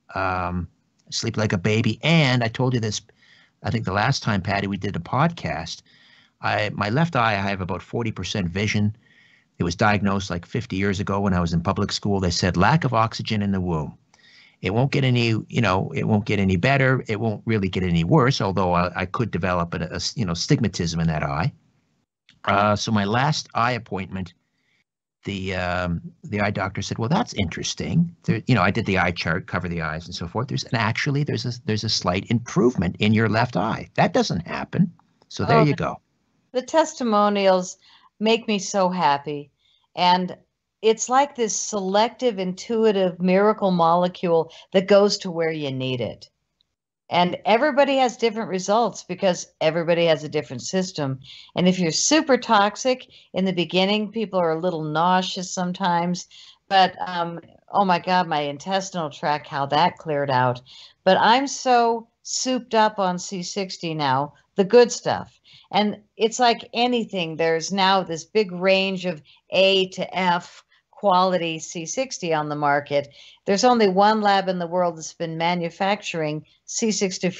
Sleep like a baby. And I told you this, I think the last time, Patty, we did a podcast. My left eye, I have about 40% vision. It was diagnosed like 50 years ago when I was in public school. They said lack of oxygen in the womb. It won't get any, it won't get any better. It won't really get any worse, although I could develop a stigmatism in that eye. So my last eye appointment, the eye doctor said, well, that's interesting. I did the eye chart, cover the eyes and so forth. There's a slight improvement in your left eye. That doesn't happen. So there you go. The testimonials make me so happy. And it's like this selective, intuitive miracle molecule that goes to where you need it. And everybody has different results because everybody has a different system. And if you're super toxic in the beginning, people are a little nauseous sometimes. But, oh my God, my intestinal tract, how that cleared out. But I'm so souped up on C60 now, the good stuff. And it's like anything. There's now this big range of A to F quality C60 on the market. There's only one lab in the world that's been manufacturing C60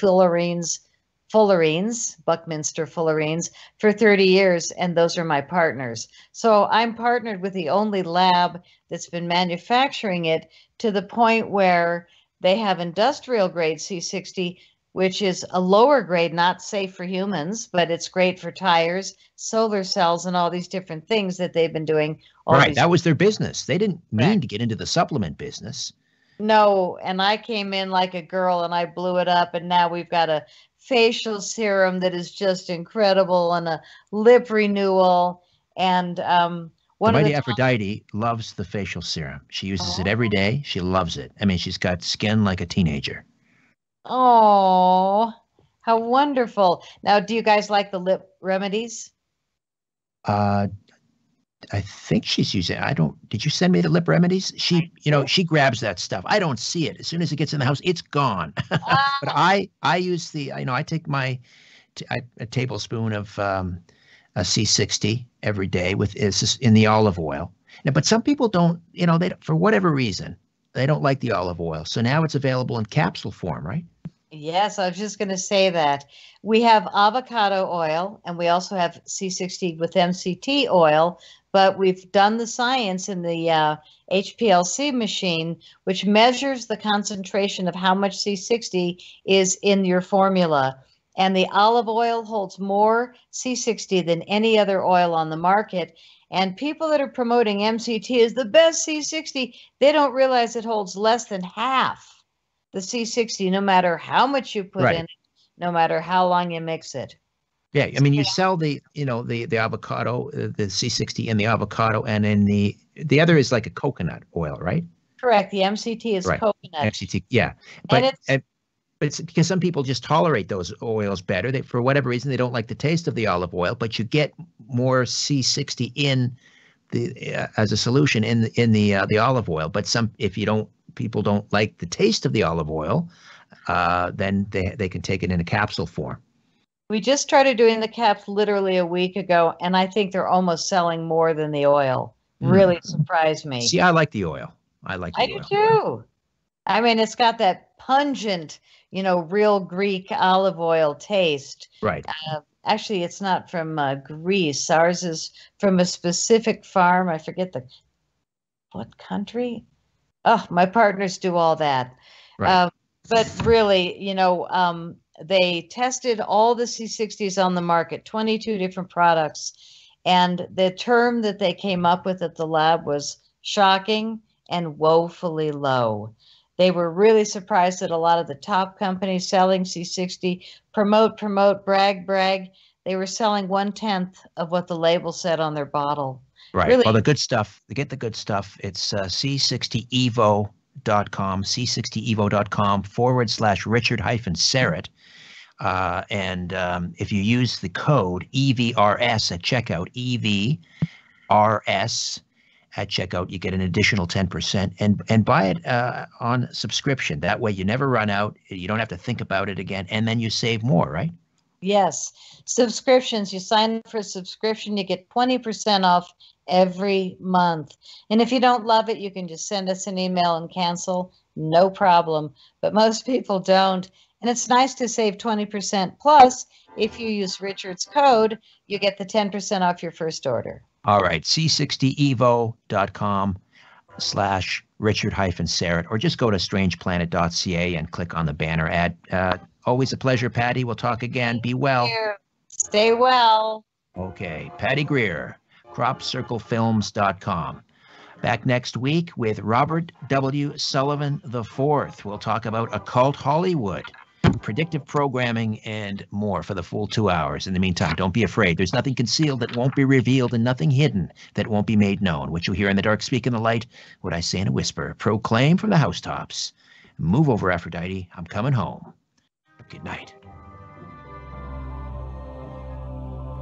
fullerenes, Buckminster fullerenes, for 30 years, and those are my partners. So I'm partnered with the only lab that's been manufacturing it to the point where they have industrial grade C60, which is a lower grade, not safe for humans, but it's great for tires, solar cells, and all these different things that they've been doing. Right, that was their business. They didn't mean to get into the supplement business. No, and I came in like a girl and I blew it up, and now we've got a facial serum that is just incredible and a lip renewal. And The one of mighty the Aphrodite loves the facial serum. She uses it oh, every day. She loves it. I mean, she's got skin like a teenager. oh, how wonderful. Now, do you guys like the lip remedies? Uh, I think she's using. I don't. Did you send me the lip remedies? She grabs that stuff. I don't see it. As soon as it gets in the house, it's gone. But Ah, I use I take a tablespoon of a C60 every day with is in the olive oil. Now, but some people don't. They for whatever reason they don't like the olive oil. So now it's available in capsule form, right? yes, I was just going to say that. We have avocado oil and we also have C60 with MCT oil, but we've done the science in the HPLC machine, which measures the concentration of how much C60 is in your formula. And the olive oil holds more C60 than any other oil on the market. And people that are promoting MCT as the best C60, they don't realize it holds less than half the C60, no matter how much you put in Right. it, no matter how long you mix it. Yeah. I mean, you sell the avocado, the C60 in the avocado, and in the other is like a coconut oil, right? Correct. The MCT is Right. coconut. MCT. Yeah. And But it's but it's because some people just tolerate those oils better. They, for whatever reason, they don't like the taste of the olive oil, but you get more C60 in the as a solution in the olive oil. But if people don't like the taste of the olive oil, then they can take it in a capsule form. we just started doing the caps literally a week ago, and I think they're almost selling more than the oil. Really surprised me. See, I like the oil. I like I the do oil. too. I mean, it's got that pungent, real Greek olive oil taste. Right. Actually, it's not from Greece. Ours is from a specific farm. I forget what country. Oh, my partners do all that. Right. But really, they tested all the C60s on the market, 22 different products. And the term that they came up with at the lab was shocking and woefully low. They were really surprised that a lot of the top companies selling C60 promote, brag. They were selling 1/10 of what the label said on their bottle. Right. Really, Well, the good stuff, to get the good stuff, it's c60evo.com, c60evo.com/Richard-Syrett. And if you use the code EVRS at checkout, EVRS at checkout, you get an additional 10% and buy it on subscription. That way you never run out. You don't have to think about it again. And then you save more, right? yes. Subscriptions, you sign up for a subscription, you get 20% off every month. And if you don't love it, you can just send us an email and cancel. No problem. But most people don't. And it's nice to save 20%. Plus, if you use Richard's code, you get the 10% off your first order. All right. c60evo.com/Richard-Syrett, or just go to strangeplanet.ca and click on the banner ad. Always a pleasure, Patty. We'll talk again. Be well. Here. Stay well. Okay. Patty Greer, cropcirclefilms.com. Back next week with Robert W. Sullivan IV. We'll talk about occult Hollywood, predictive programming, and more for the full 2 hours. In the meantime, don't be afraid. There's nothing concealed that won't be revealed and nothing hidden that won't be made known. What you hear in the dark, speak in the light. What I say in a whisper, proclaim from the housetops. Move over, Aphrodite. I'm coming home. Good night.